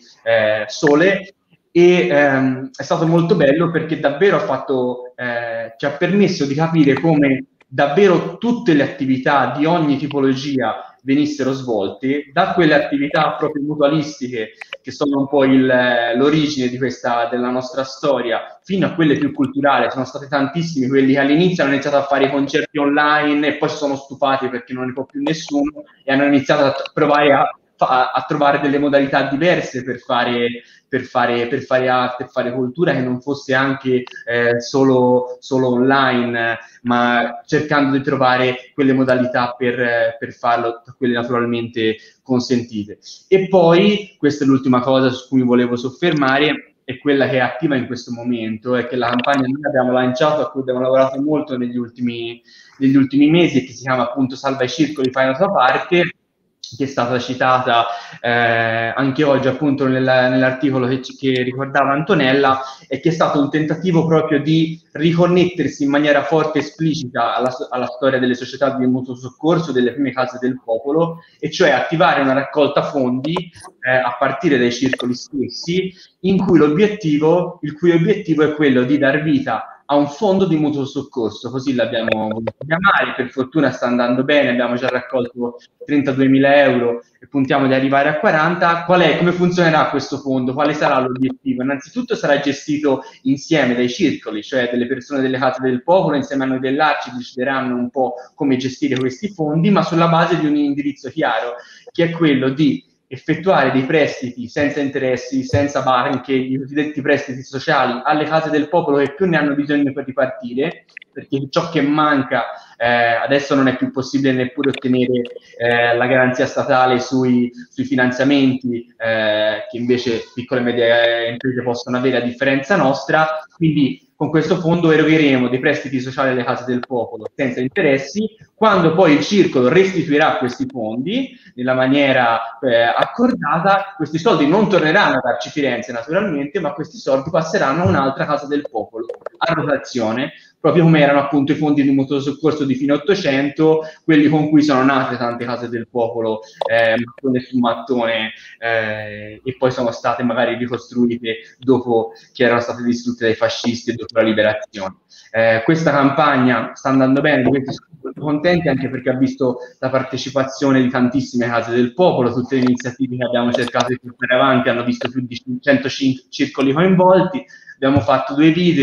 e è stato molto bello perché davvero ci ha permesso di capire come davvero tutte le attività di ogni tipologia venissero svolte, da quelle attività proprio mutualistiche che sono un po' l'origine della nostra storia, fino a quelle più culturali. Sono stati tantissimi quelli che all'inizio hanno iniziato a fare i concerti online e poi si sono stufati perché non ne può più nessuno e hanno iniziato a provare a trovare delle modalità diverse per fare arte, per fare cultura, che non fosse anche solo online, ma cercando di trovare quelle modalità per farlo, quelle naturalmente consentite. E poi, questa è l'ultima cosa su cui mi volevo soffermare, è quella che è attiva in questo momento, è che la campagna noi abbiamo lanciato, a cui abbiamo lavorato molto negli ultimi mesi, e che si chiama appunto Salva i circoli, fai la tua parte, che è stata citata anche oggi appunto nell'articolo che ricordava Antonella, e che è stato un tentativo proprio di riconnettersi in maniera forte e esplicita alla storia delle società di mutuo soccorso, delle prime case del popolo, e cioè attivare una raccolta fondi a partire dai circoli stessi, il cui obiettivo è quello di dar vita a un fondo di mutuo soccorso, così l'abbiamo voluto chiamare. Per fortuna sta andando bene, abbiamo già raccolto 32.000 euro e puntiamo di arrivare a 40. Come funzionerà questo fondo? Quale sarà l'obiettivo? Innanzitutto sarà gestito insieme dai circoli, cioè delle persone delle case del popolo, insieme a noi dell'Arci decideranno un po' come gestire questi fondi, ma sulla base di un indirizzo chiaro, che è quello di effettuare dei prestiti senza interessi, senza banche, i cosiddetti prestiti sociali alle case del popolo che più ne hanno bisogno per ripartire, perché ciò che manca adesso non è più possibile neppure ottenere la garanzia statale sui finanziamenti che invece piccole e medie imprese possono avere a differenza nostra. Quindi con questo fondo erogheremo dei prestiti sociali alle case del popolo senza interessi. Quando poi il circolo restituirà questi fondi nella maniera accordata, questi soldi non torneranno ad Arci Firenze naturalmente, ma questi soldi passeranno a un'altra casa del popolo a rotazione, proprio come erano appunto i fondi di mutuo soccorso di fine 800, quelli con cui sono nate tante case del popolo, mattone su mattone, e poi sono state magari ricostruite dopo che erano state distrutte dai fascisti e dopo la liberazione. Questa campagna sta andando bene, sono molto contenti, anche perché ha visto la partecipazione di tantissime case del popolo. Tutte le iniziative che abbiamo cercato di portare avanti hanno visto più di 100 circoli coinvolti. Abbiamo fatto 2 video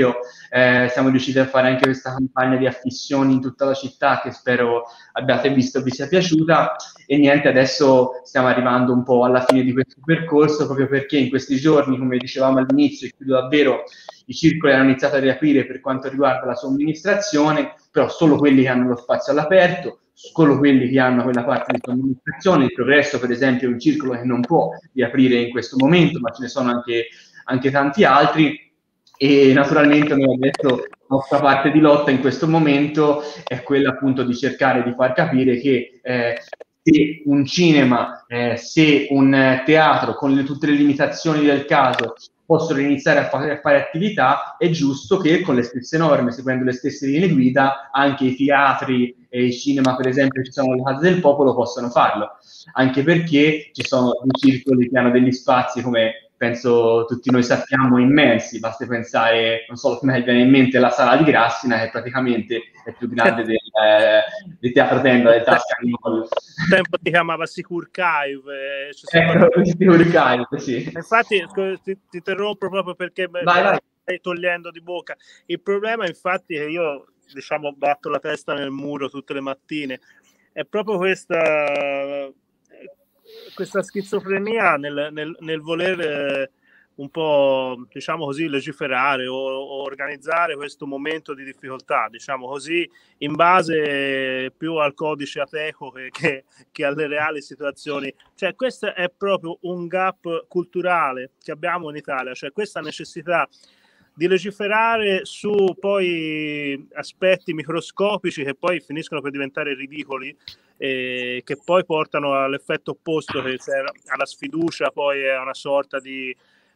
siamo riusciti a fare anche questa campagna di affissioni in tutta la città, che spero abbiate visto, vi sia piaciuta. E niente, adesso stiamo arrivando un po' alla fine di questo percorso, proprio perché in questi giorni, come dicevamo all'inizio, e chiudo davvero, i circoli hanno iniziato a riaprire per quanto riguarda la somministrazione, però solo quelli che hanno lo spazio all'aperto, solo quelli che hanno quella parte di somministrazione. Il Progresso, per esempio, è un circolo che non può riaprire in questo momento, ma ce ne sono anche tanti altri. E naturalmente noi adesso la nostra parte di lotta in questo momento è quella appunto di cercare di far capire che se un cinema, se un teatro, con tutte le limitazioni del caso, possono iniziare a fare attività, è giusto che con le stesse norme, seguendo le stesse linee guida, anche i teatri e i cinema, per esempio, ci sono le case del popolo, possano farlo. Anche perché ci sono dei circoli che hanno degli spazi, come penso tutti noi sappiamo, immensi. Basta pensare, non so, come viene in mente la Sala di Grassina, che praticamente è più grande del Teatro Tenda del Tascagnolo. Un tempo si chiamava Sicurcaive. Sicurcaive, sì. Infatti, ti interrompo proprio perché vai. Stai togliendo di bocca. Il problema, infatti, è che io, diciamo, batto la testa nel muro tutte le mattine. È proprio questa schizofrenia nel voler un po', diciamo così, legiferare o organizzare questo momento di difficoltà, diciamo così, in base più al codice Ateco che alle reali situazioni. Cioè, questo è proprio un gap culturale che abbiamo in Italia, cioè questa necessità di legiferare su poi aspetti microscopici che poi finiscono per diventare ridicoli, che poi portano all'effetto opposto, che alla sfiducia, poi è una sorta di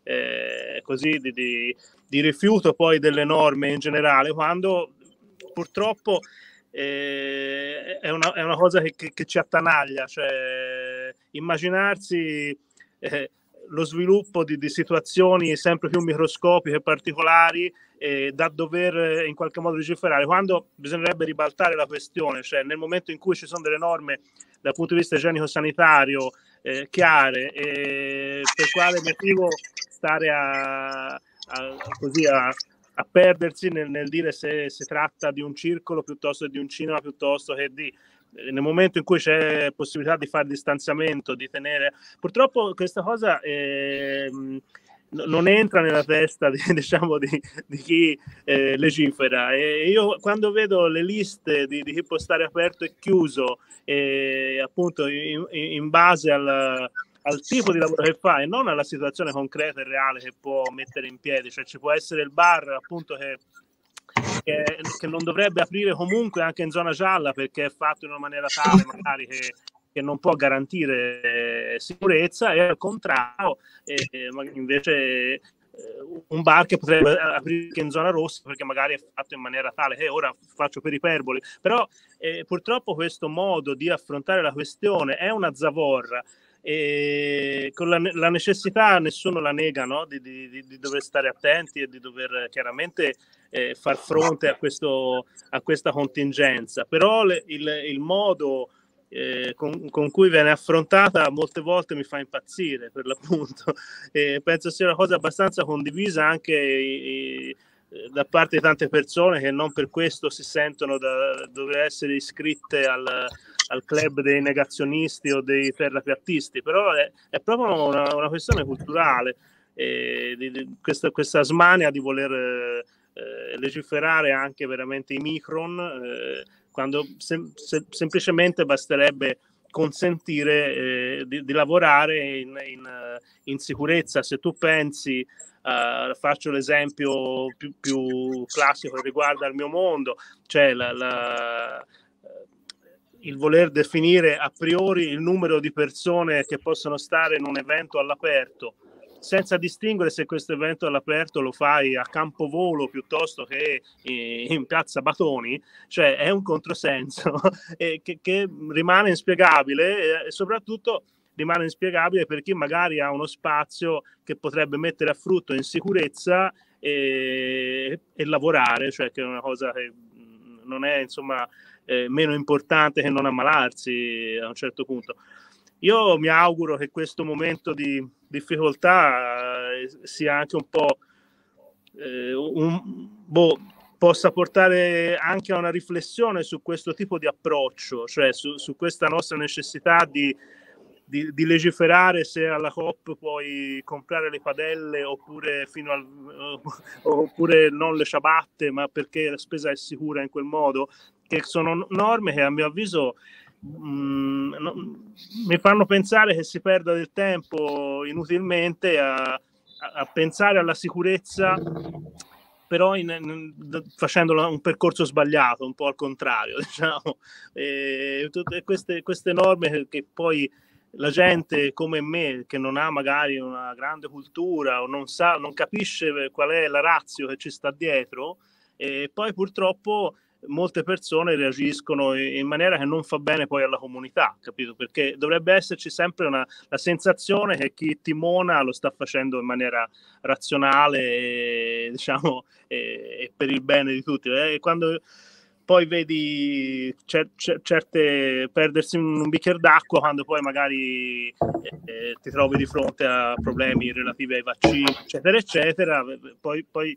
rifiuto poi delle norme in generale, quando purtroppo è una cosa che ci attanaglia, cioè immaginarsi lo sviluppo di situazioni sempre più microscopiche e particolari da dover in qualche modo legiferare, quando bisognerebbe ribaltare la questione, cioè nel momento in cui ci sono delle norme dal punto di vista igienico-sanitario chiare, per quale motivo stare a perdersi nel dire se si tratta di un circolo piuttosto che di un cinema, piuttosto che nel momento in cui c'è possibilità di fare distanziamento, di tenere. Purtroppo questa cosa non entra nella testa di chi legifera, e io quando vedo le liste di chi può stare aperto e chiuso, appunto in base al tipo di lavoro che fa e non alla situazione concreta e reale che può mettere in piedi, cioè ci può essere il bar appunto che non dovrebbe aprire comunque anche in zona gialla perché è fatto in una maniera tale magari che non può garantire sicurezza, e al contrario invece un bar che potrebbe aprire in zona rossa perché magari è fatto in maniera tale che, ora faccio per iperboli, però purtroppo questo modo di affrontare la questione è una zavorra. Con la necessità, nessuno la nega, no? di dover stare attenti e di dover chiaramente far fronte a questa contingenza, però il modo con cui viene affrontata molte volte mi fa impazzire, per l'appunto. Penso sia una cosa abbastanza condivisa anche da parte di tante persone che non per questo si sentono da dover essere iscritte al club dei negazionisti o dei terrapiattisti, però è proprio una questione culturale, questa smania di voler legiferare anche veramente i micron, quando semplicemente basterebbe consentire di lavorare in sicurezza. Se tu pensi, faccio l'esempio più classico che riguarda il mio mondo, cioè il voler definire a priori il numero di persone che possono stare in un evento all'aperto, senza distinguere se questo evento all'aperto lo fai a Campovolo piuttosto che in Piazza Batoni, cioè è un controsenso che rimane inspiegabile, e soprattutto rimane inspiegabile per chi magari ha uno spazio che potrebbe mettere a frutto in sicurezza e lavorare, cioè che è una cosa che non è insomma meno importante che non ammalarsi a un certo punto. Io mi auguro che questo momento di difficoltà sia anche un po' possa portare anche a una riflessione su questo tipo di approccio, cioè su questa nostra necessità di legiferare se alla COP puoi comprare le padelle oppure, oppure non le ciabatte, ma perché la spesa è sicura in quel modo, che sono norme che a mio avviso mi fanno pensare che si perda del tempo inutilmente a pensare alla sicurezza, però facendo un percorso sbagliato, un po' al contrario, diciamo. Tutte queste norme che poi la gente come me, che non ha magari una grande cultura o non capisce qual è la ratio che ci sta dietro, e poi purtroppo molte persone reagiscono in maniera che non fa bene poi alla comunità, capito? Perché dovrebbe esserci sempre la sensazione che chi timona lo sta facendo in maniera razionale e, diciamo, e per il bene di tutti. E quando poi vedi certe perdersi in un bicchiere d'acqua, quando poi magari ti trovi di fronte a problemi relativi ai vaccini, eccetera, eccetera, poi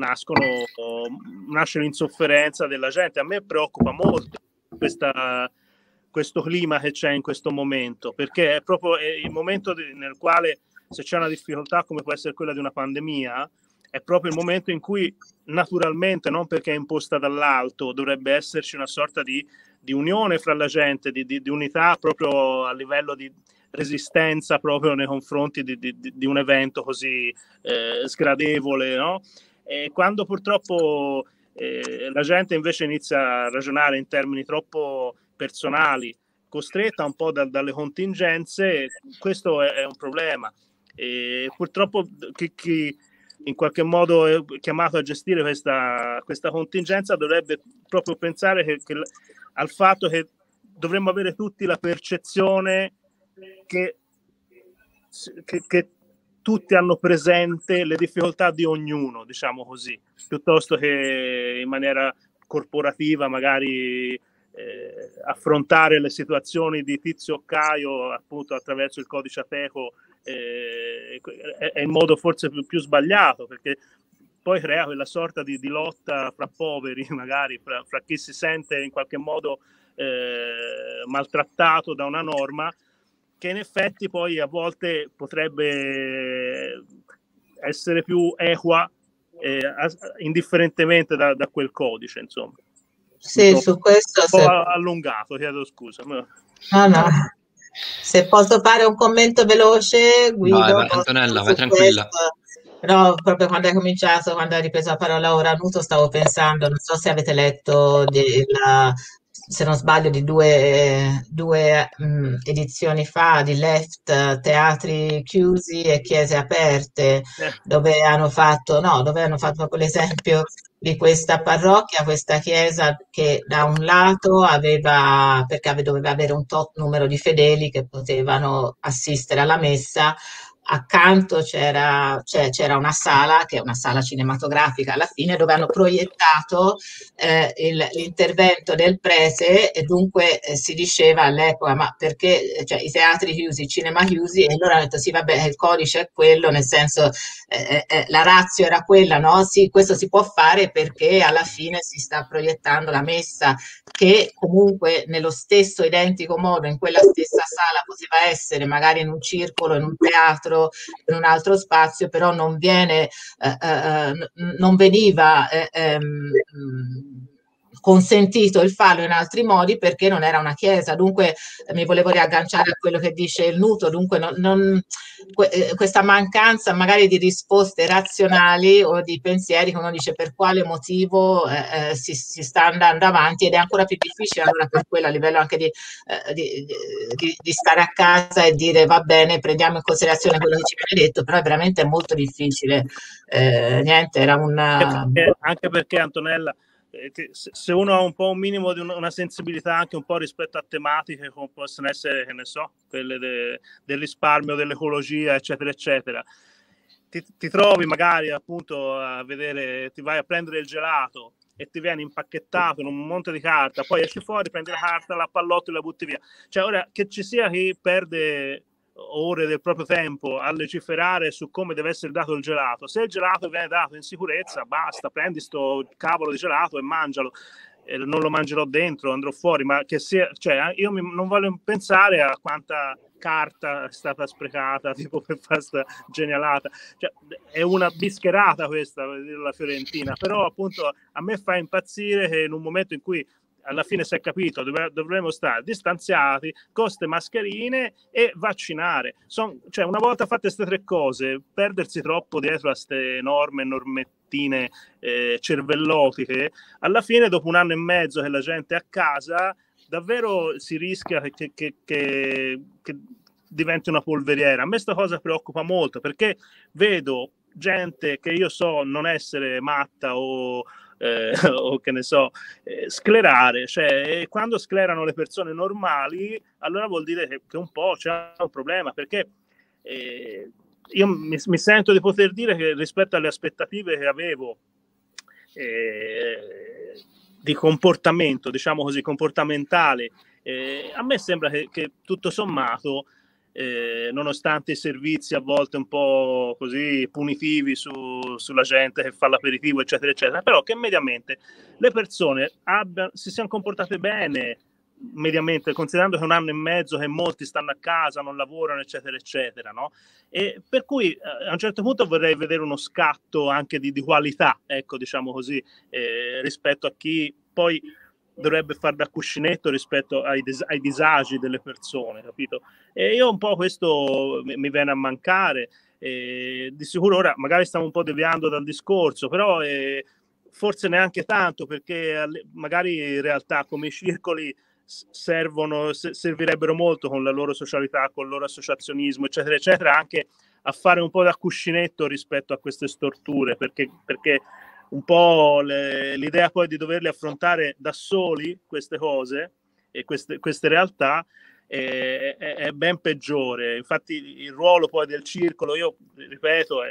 nasce l'insofferenza della gente. A me preoccupa molto questo clima che c'è in questo momento, perché è proprio il momento nel quale, se c'è una difficoltà come può essere quella di una pandemia, è proprio il momento in cui naturalmente, non perché è imposta dall'alto, dovrebbe esserci una sorta di unione fra la gente, di unità proprio a livello di resistenza proprio nei confronti di un evento così sgradevole, no? E quando purtroppo la gente invece inizia a ragionare in termini troppo personali, costretta un po' dalle contingenze, questo è un problema. E purtroppo chi in qualche modo è chiamato a gestire questa contingenza dovrebbe proprio pensare al fatto che dovremmo avere tutti la percezione che tutti hanno presente le difficoltà di ognuno, diciamo così, piuttosto che in maniera corporativa magari affrontare le situazioni di Tizio o Caio appunto attraverso il codice Ateco è il modo forse più sbagliato, perché poi crea quella sorta di lotta fra poveri, magari fra chi si sente in qualche modo maltrattato da una norma che in effetti poi a volte potrebbe essere più equa indifferentemente da quel codice, insomma. Sì, su questo un po' allungato, chiedo scusa. No. Se posso fare un commento veloce, Guido. Vai, Antonella, vai tranquilla. Però proprio quando hai cominciato, quando hai ripreso la parola ora, Nuto, stavo pensando, non so se avete letto se non sbaglio, di due edizioni fa di Left, teatri chiusi e chiese aperte, dove hanno fatto proprio l'esempio di questa parrocchia, questa chiesa che da un lato doveva avere un tot numero di fedeli che potevano assistere alla messa. Accanto c'era una sala, che è una sala cinematografica alla fine, dove hanno proiettato l'intervento del prete, e dunque si diceva all'epoca, ma perché i teatri chiusi, i cinema chiusi? E allora hanno detto sì, vabbè, il codice è quello, nel senso la ratio era quella, no? Sì, questo si può fare perché alla fine si sta proiettando la messa, che comunque nello stesso identico modo in quella stessa sala poteva essere magari in un circolo, in un teatro, in un altro spazio, però non veniva consentito il farlo in altri modi perché non era una chiesa. Dunque mi volevo riagganciare a quello che dice il Nuto, dunque questa mancanza magari di risposte razionali o di pensieri, che uno dice per quale motivo si sta andando avanti, ed è ancora più difficile allora per quello, a livello anche di stare a casa e dire va bene, prendiamo in considerazione quello che ci viene detto, però è veramente molto difficile. Niente, era anche perché Antonella, se uno ha un po' un minimo di una sensibilità anche un po' rispetto a tematiche come possono essere, che ne so, quelle del risparmio, dell'ecologia, eccetera, eccetera, ti trovi magari appunto a vedere, ti vai a prendere il gelato e ti viene impacchettato in un monte di carta, poi esci fuori, prendi la carta, la pallotta e la butti via. Cioè, ora che ci sia chi perde ore del proprio tempo a legiferare su come deve essere dato il gelato. Se il gelato viene dato in sicurezza, basta, prendi sto cavolo di gelato e mangialo. Non lo mangerò dentro, andrò fuori, ma che sia, cioè, io non voglio pensare a quanta carta è stata sprecata tipo per fare sta genialata, cioè, è una bischerata questa la Fiorentina, però appunto a me fa impazzire che in un momento in cui alla fine si è capito dovremmo stare distanziati con queste mascherine e vaccinare, cioè una volta fatte queste tre cose, perdersi troppo dietro a queste normettine cervellotiche, alla fine dopo un anno e mezzo che la gente è a casa davvero si rischia che diventi una polveriera. A me sta cosa preoccupa molto, perché vedo gente che io so non essere matta o che ne so, sclerare, cioè quando sclerano le persone normali, allora vuol dire che un po' c'è un problema, perché io mi sento di poter dire che rispetto alle aspettative che avevo di comportamento, diciamo così, comportamentale, a me sembra che tutto sommato, nonostante i servizi a volte un po' così punitivi sulla gente che fa l'aperitivo eccetera eccetera, però che mediamente le persone si siano comportate bene, mediamente, considerando che è un anno e mezzo che molti stanno a casa, non lavorano eccetera eccetera, no? E per cui a un certo punto vorrei vedere uno scatto anche di qualità, ecco, diciamo così, rispetto a chi poi dovrebbe far da cuscinetto rispetto ai disagi delle persone, capito? E io un po' questo mi viene a mancare, di sicuro ora magari stiamo un po' deviando dal discorso, però forse neanche tanto, perché magari in realtà come i circoli servirebbero molto con la loro socialità, con il loro associazionismo eccetera eccetera, anche a fare un po' da cuscinetto rispetto a queste storture, perché un po' l'idea poi di doverle affrontare da soli queste cose e queste realtà è ben peggiore. Infatti il ruolo poi del circolo, io ripeto,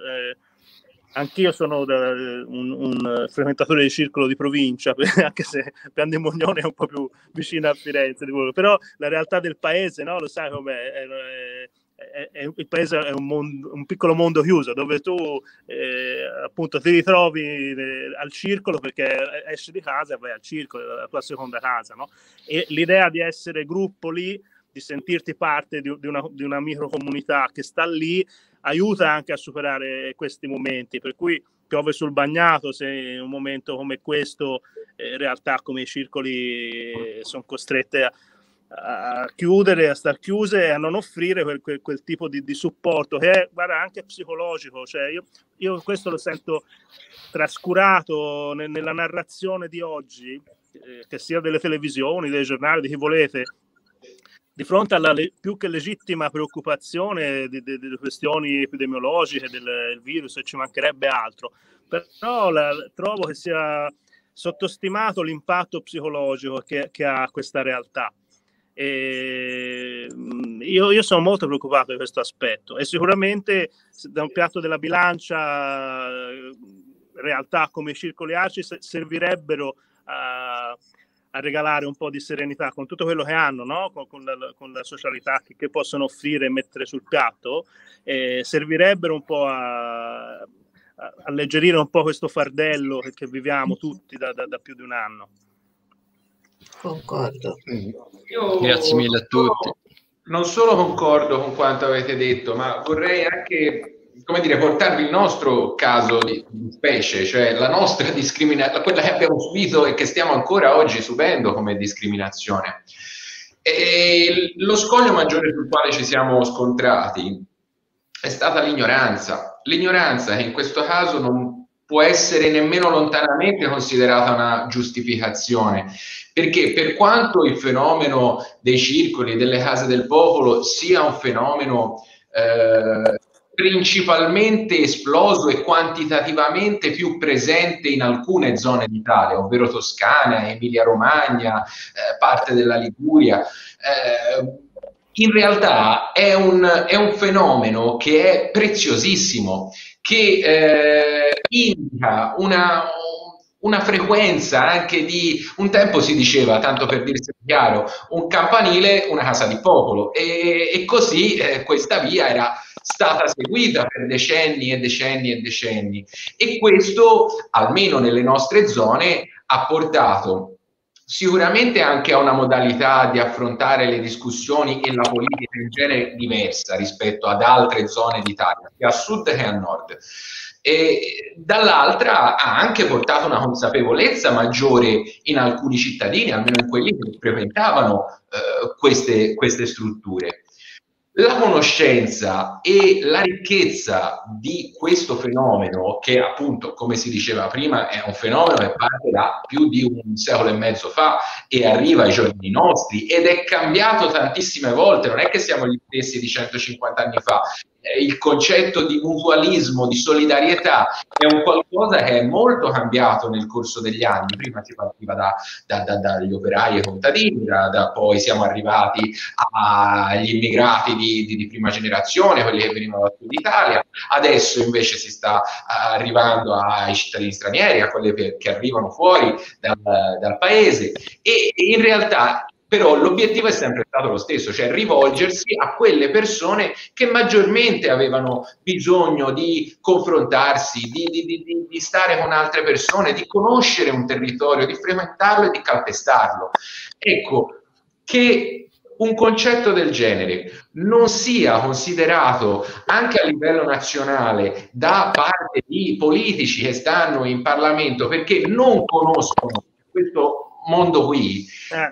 anch'io sono un frequentatore di circolo di provincia, anche se Piandemonione è un po' più vicino a Firenze, però la realtà del paese, no? Lo sai com'è, il paese è un piccolo mondo chiuso dove tu appunto ti ritrovi al circolo perché esci di casa e vai al circolo, la tua seconda casa, no? E l'idea di essere gruppo lì, di sentirti parte di una microcomunità che sta lì, aiuta anche a superare questi momenti, per cui piove sul bagnato se in un momento come questo realtà come i circoli sono costrette a chiudere, a star chiuse e a non offrire quel tipo di supporto che è, guarda, anche psicologico, cioè io questo lo sento trascurato nella narrazione di oggi, che sia delle televisioni, dei giornali, di chi volete, di fronte alla più che legittima preoccupazione delle questioni epidemiologiche del virus, e ci mancherebbe altro, però trovo che sia sottostimato l'impatto psicologico che ha questa realtà. E io sono molto preoccupato di questo aspetto, e sicuramente da un piatto della bilancia realtà come i circoli ACI servirebbero a regalare un po' di serenità con tutto quello che hanno, no? con la socialità che possono offrire e mettere sul piatto, servirebbero un po' a alleggerire un po' questo fardello che viviamo tutti da più di un anno. Concordo. Grazie mille a tutti. Non solo concordo con quanto avete detto, ma vorrei anche, come dire, portarvi il nostro caso di specie, cioè la nostra discriminazione, quella che abbiamo subito e che stiamo ancora oggi subendo come discriminazione. E lo scoglio maggiore sul quale ci siamo scontrati è stata l'ignoranza. L'ignoranza che in questo caso non può essere nemmeno lontanamente considerata una giustificazione, perché per quanto il fenomeno dei circoli e delle case del popolo sia un fenomeno principalmente esploso e quantitativamente più presente in alcune zone d'Italia, ovvero Toscana, Emilia-Romagna, parte della Liguria, in realtà è un fenomeno che è preziosissimo, che indica una frequenza anche di, un tempo si diceva, tanto per dirsi chiaro, un campanile, una casa di popolo, e così questa via era stata seguita per decenni e decenni e decenni, e questo, almeno nelle nostre zone, ha portato sicuramente anche a una modalità di affrontare le discussioni e la politica in genere diversa rispetto ad altre zone d'Italia, sia a sud che a nord. E dall'altra ha anche portato una consapevolezza maggiore in alcuni cittadini, almeno in quelli che frequentavano queste strutture. La conoscenza e la ricchezza di questo fenomeno, che appunto, come si diceva prima, è un fenomeno che parte da più di un secolo e mezzo fa e arriva ai giorni nostri ed è cambiato tantissime volte, non è che siamo gli stessi di 150 anni fa. Il concetto di mutualismo, di solidarietà è un qualcosa che è molto cambiato nel corso degli anni. Prima si partiva dagli operai e contadini, poi siamo arrivati agli immigrati di prima generazione, quelli che venivano dal sud Italia, adesso invece si sta arrivando ai cittadini stranieri, a quelli che arrivano fuori dal paese, e in realtà però l'obiettivo è sempre stato lo stesso, cioè rivolgersi a quelle persone che maggiormente avevano bisogno di confrontarsi, di stare con altre persone, di conoscere un territorio, di frequentarlo e di calpestarlo. Ecco, che un concetto del genere non sia considerato anche a livello nazionale da parte di politici che stanno in Parlamento perché non conoscono questo mondo qui,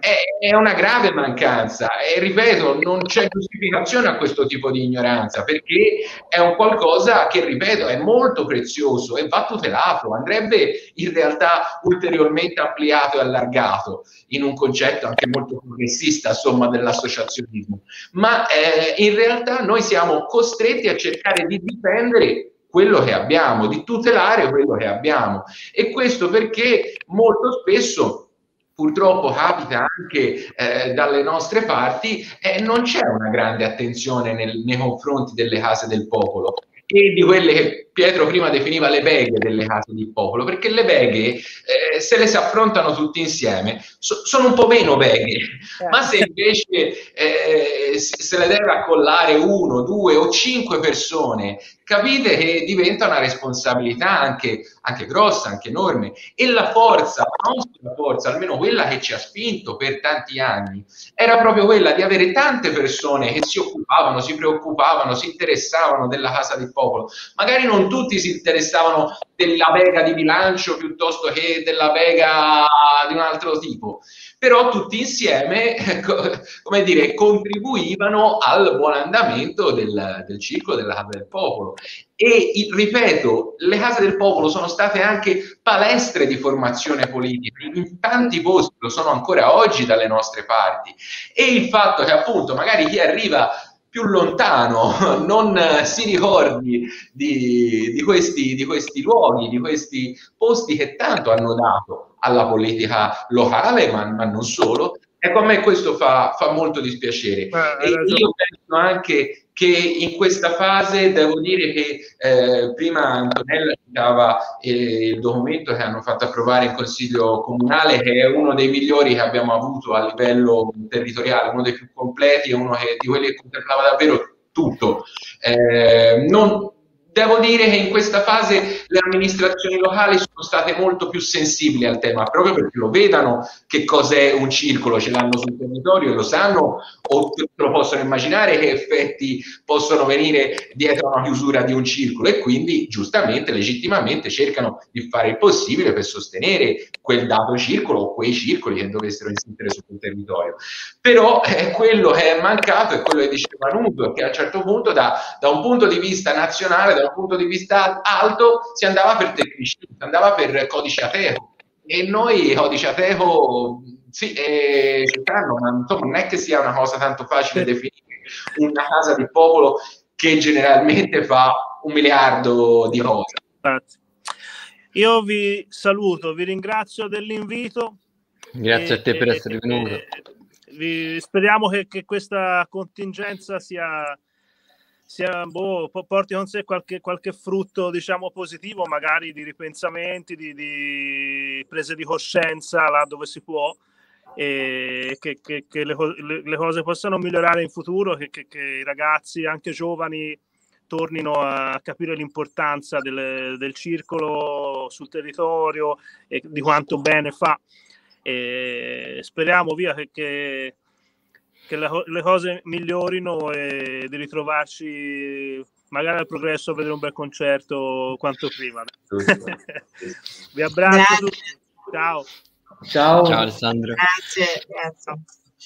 è una grave mancanza, e ripeto, non c'è giustificazione a questo tipo di ignoranza, perché è un qualcosa che, ripeto, è molto prezioso e va tutelato, andrebbe in realtà ulteriormente ampliato e allargato in un concetto anche molto progressista, insomma, dell'associazionismo, ma in realtà noi siamo costretti a cercare di difendere quello che abbiamo, di tutelare quello che abbiamo, e questo perché molto spesso purtroppo capita anche dalle nostre parti, non c'è una grande attenzione nei confronti delle case del popolo e di quelle che Pietro prima definiva le beghe delle case di popolo, perché le beghe, se le si affrontano tutti insieme, sono un po' meno beghe, ma se invece se le deve accollare 1, 2 o 5 persone, capite che diventa una responsabilità anche grossa, anche enorme, e la nostra forza, almeno quella che ci ha spinto per tanti anni, era proprio quella di avere tante persone che si occupavano, si preoccupavano, si interessavano della casa di popolo. Magari non tutti si interessavano della bega di bilancio piuttosto che della bega di un altro tipo, però tutti insieme, come dire, contribuivano al buon andamento del circolo della Casa del Popolo. E ripeto, le Case del Popolo sono state anche palestre di formazione politica, in tanti posti lo sono ancora oggi dalle nostre parti, e il fatto che appunto magari chi arriva più lontano non si ricordi di questi luoghi, di questi posti che tanto hanno dato alla politica locale, ma non solo. Ecco, a me questo fa molto dispiacere. E io penso anche che in questa fase, devo dire che prima Antonella citava il documento che hanno fatto approvare in Consiglio Comunale, che è uno dei migliori che abbiamo avuto a livello territoriale, uno dei più completi, e uno di quelli che contemplava davvero tutto. Devo dire che in questa fase le amministrazioni locali sono state molto più sensibili al tema, proprio perché lo vedano che cos'è un circolo, ce l'hanno sul territorio e lo sanno, o lo possono immaginare che effetti possono venire dietro a una chiusura di un circolo, e quindi giustamente, legittimamente cercano di fare il possibile per sostenere quel dato circolo o quei circoli che dovessero insistere sul territorio. Però quello che è mancato è quello che diceva Nuto, che a un certo punto da un punto di vista nazionale, da un punto di vista alto, si andava per tecnicismo, si andava per codice Ateco, e noi codice Ateco sì, ci stanno, ma insomma non è che sia una cosa tanto facile definire una casa di popolo che generalmente fa 1 miliardo di cose. Grazie. Io vi saluto, vi ringrazio dell'invito. Grazie a te per essere venuto. Speriamo che questa contingenza sia porti con sé qualche frutto, diciamo, positivo, magari di ripensamenti, di prese di coscienza là dove si può, e che le cose possano migliorare in futuro, che i ragazzi, anche giovani, tornino a capire l'importanza del circolo sul territorio e di quanto bene fa. E speriamo che le cose migliorino e di ritrovarci magari al Progresso a vedere un bel concerto quanto prima. Vi abbraccio tutti. Ciao. Ciao Alessandro. Grazie.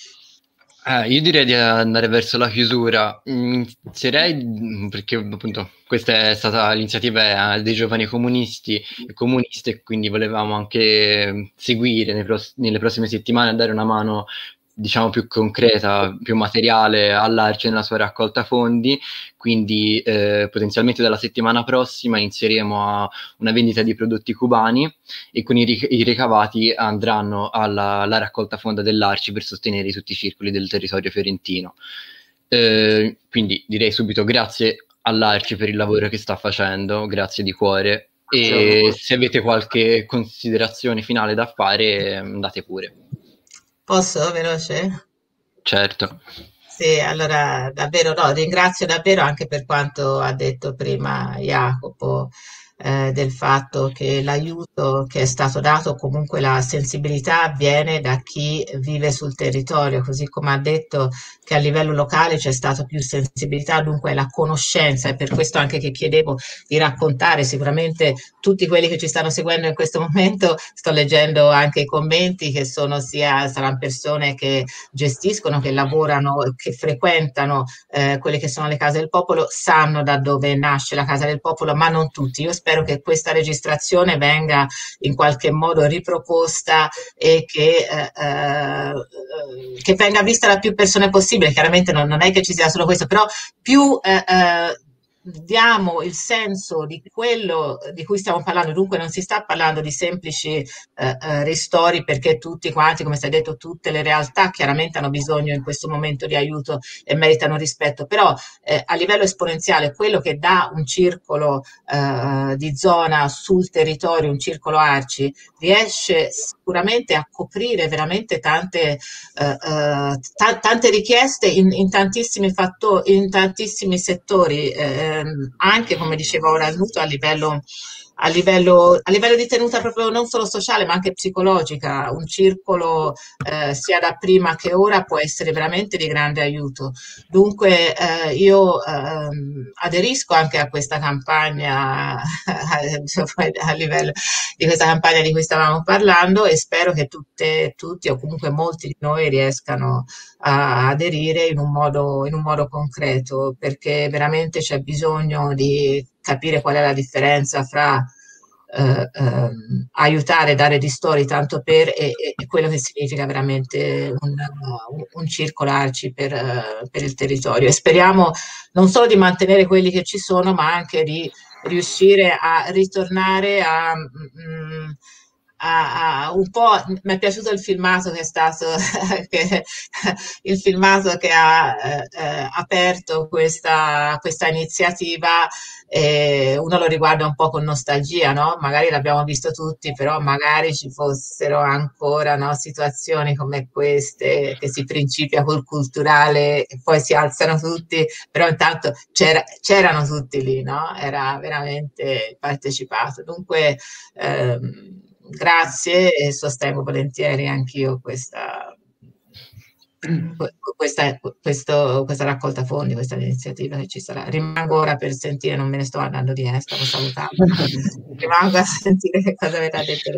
Io direi di andare verso la chiusura. Inizierei, perché appunto questa è stata l'iniziativa dei giovani comunisti e comuniste, quindi volevamo anche seguire nelle prossime settimane a dare una mano, diciamo, più concreta, più materiale all'Arci nella sua raccolta fondi. Quindi potenzialmente dalla settimana prossima inizieremo a una vendita di prodotti cubani e con i ricavati andranno alla raccolta fonda dell'Arci per sostenere tutti i circoli del territorio fiorentino. Quindi direi subito grazie all'Arci per il lavoro che sta facendo, grazie di cuore, e se avete qualche considerazione finale da fare andate pure. Posso, veloce? Certo. Sì, allora davvero no, ringrazio davvero anche per quanto ha detto prima Jacopo, del fatto che l'aiuto che è stato dato, comunque la sensibilità viene da chi vive sul territorio, così come ha detto che a livello locale c'è stata più sensibilità, dunque la conoscenza, è per questo anche che chiedevo di raccontare. Sicuramente tutti quelli che ci stanno seguendo in questo momento, sto leggendo anche i commenti, che saranno persone che gestiscono, che lavorano, che frequentano quelle che sono le case del popolo, sanno da dove nasce la Casa del Popolo, ma non tutti. Io spero che questa registrazione venga in qualche modo riproposta e che venga vista da più persone possibile. Chiaramente non è che ci sia solo questo, però più diamo il senso di quello di cui stiamo parlando. Dunque non si sta parlando di semplici ristori, perché tutti quanti, come stai detto, tutte le realtà chiaramente hanno bisogno in questo momento di aiuto e meritano rispetto, però a livello esponenziale quello che dà un circolo di zona sul territorio, un circolo Arci, riesce sicuramente a coprire veramente tante richieste in tantissimi fattori, in tantissimi settori, anche, come diceva ora Nuto, a livello di tenuta proprio non solo sociale ma anche psicologica. Un circolo sia da prima che ora può essere veramente di grande aiuto. Dunque io aderisco anche a questa campagna a livello di questa campagna di cui stavamo parlando, e spero che tutti o comunque molti di noi riescano a aderire in un modo concreto, perché veramente c'è bisogno di capire qual è la differenza fra aiutare, dare ristori tanto per e quello che significa veramente un circolo Arci per il territorio. E speriamo non solo di mantenere quelli che ci sono, ma anche di riuscire a ritornare a un po'. Mi è piaciuto il filmato che è stato il filmato che ha aperto questa iniziativa. Uno lo riguarda un po' con nostalgia, no? Magari l'abbiamo visto tutti, però magari ci fossero ancora, no, situazioni come queste, che si principia col culturale e poi si alzano tutti, però intanto c'erano tutti lì, no? Era veramente partecipato. Dunque grazie, e sostengo volentieri anch'io questa raccolta fondi, questa iniziativa che ci sarà. Rimango ora per sentire, non me ne sto andando via, stavo salutando, rimango a sentire che cosa avete detto.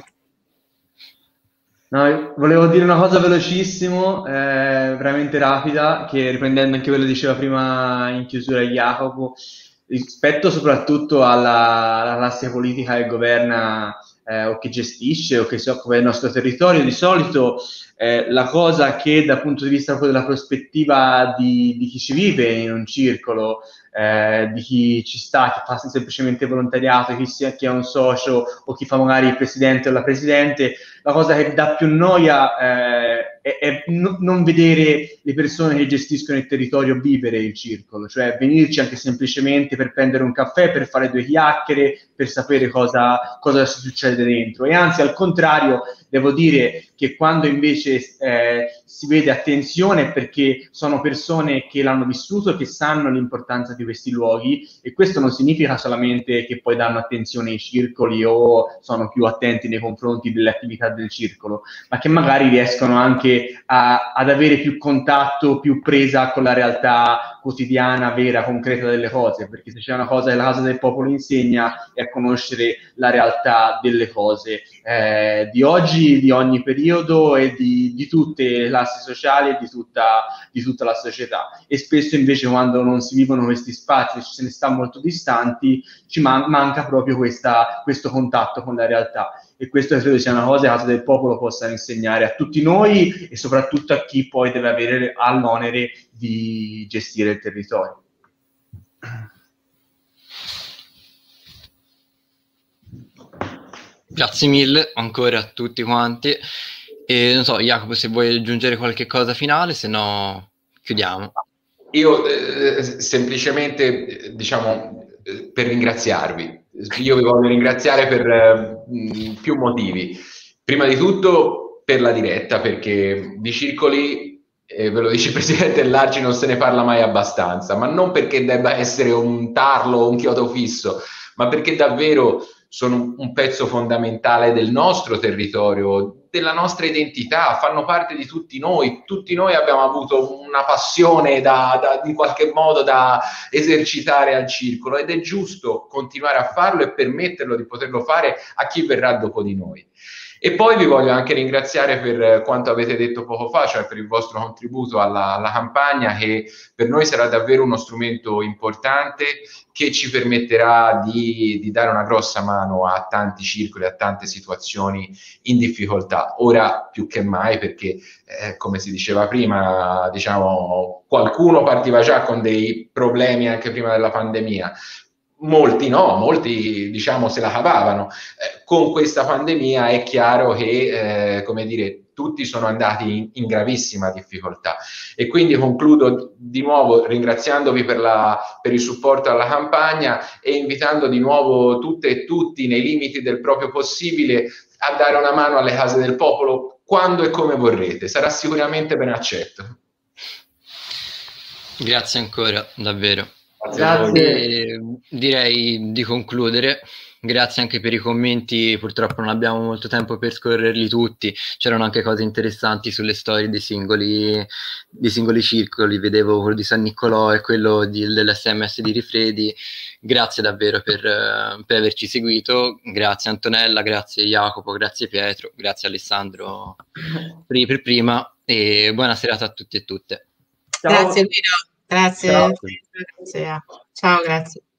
No, volevo dire una cosa velocissimo, veramente rapida, che riprendendo anche quello che diceva prima in chiusura Jacopo, rispetto soprattutto alla classe politica che governa o che gestisce o che si occupa del nostro territorio. Di solito la cosa che dal punto di vista proprio della prospettiva di chi ci vive in un circolo, di chi ci sta, chi fa semplicemente volontariato, chi è un socio o chi fa magari il presidente o la presidente, la cosa che dà più noia non vedere le persone che gestiscono il territorio vivere il circolo, cioè venirci anche semplicemente per prendere un caffè, per fare due chiacchiere, per sapere cosa si succede dentro. E anzi, al contrario, devo dire che quando invece si vede attenzione, perché sono persone che l'hanno vissuto e che sanno l'importanza di questi luoghi, e questo non significa solamente che poi danno attenzione ai circoli o sono più attenti nei confronti delle attività del circolo, ma che magari riescono anche ad avere più contatto, più presa con la realtà quotidiana, vera, concreta delle cose, perché se c'è una cosa che la Casa del Popolo insegna è a conoscere la realtà delle cose, di oggi, di ogni periodo e di tutte le classi sociali e di tutta la società. E spesso invece quando non si vivono questi spazi, se ne sta molto distanti, ci manca proprio questo contatto con la realtà. E questo credo sia una cosa che la Casa del Popolo possa insegnare a tutti noi e soprattutto a chi poi deve avere l'onere di gestire il territorio. Grazie mille ancora a tutti quanti. E non so, Jacopo, se vuoi aggiungere qualche cosa finale, se no chiudiamo. Io semplicemente, diciamo, per ringraziarvi. Io vi voglio ringraziare per più motivi. Prima di tutto per la diretta, perché di circoli, ve lo dice il Presidente Largi, non se ne parla mai abbastanza, ma non perché debba essere un tarlo o un chiodo fisso, ma perché davvero sono un pezzo fondamentale del nostro territorio, della nostra identità, fanno parte di tutti noi abbiamo avuto una passione in qualche modo da esercitare al circolo, ed è giusto continuare a farlo e permetterlo di poterlo fare a chi verrà dopo di noi. E poi vi voglio anche ringraziare per quanto avete detto poco fa, cioè per il vostro contributo alla campagna, che per noi sarà davvero uno strumento importante che ci permetterà di dare una grossa mano a tanti circoli, a tante situazioni in difficoltà. Ora più che mai, perché come si diceva prima, diciamo, qualcuno partiva già con dei problemi anche prima della pandemia. Molti no, molti diciamo se la cavavano. Con questa pandemia è chiaro che, come dire, tutti sono andati in gravissima difficoltà, e quindi concludo di nuovo ringraziandovi per il supporto alla campagna e invitando di nuovo tutte e tutti, nei limiti del proprio possibile, a dare una mano alle Case del Popolo quando e come vorrete. Sarà sicuramente ben accetto. Grazie ancora, davvero. Grazie. Direi di concludere. Grazie anche per i commenti, purtroppo non abbiamo molto tempo per scorrerli tutti, c'erano anche cose interessanti sulle storie dei singoli circoli, vedevo quello di San Niccolò e quello dell'SMS di Rifredi. Grazie davvero per averci seguito, grazie Antonella, grazie Jacopo, grazie Pietro, grazie Alessandro per prima, e buona serata a tutti e tutte. Grazie Guido, grazie. Ciao. Ciao, grazie.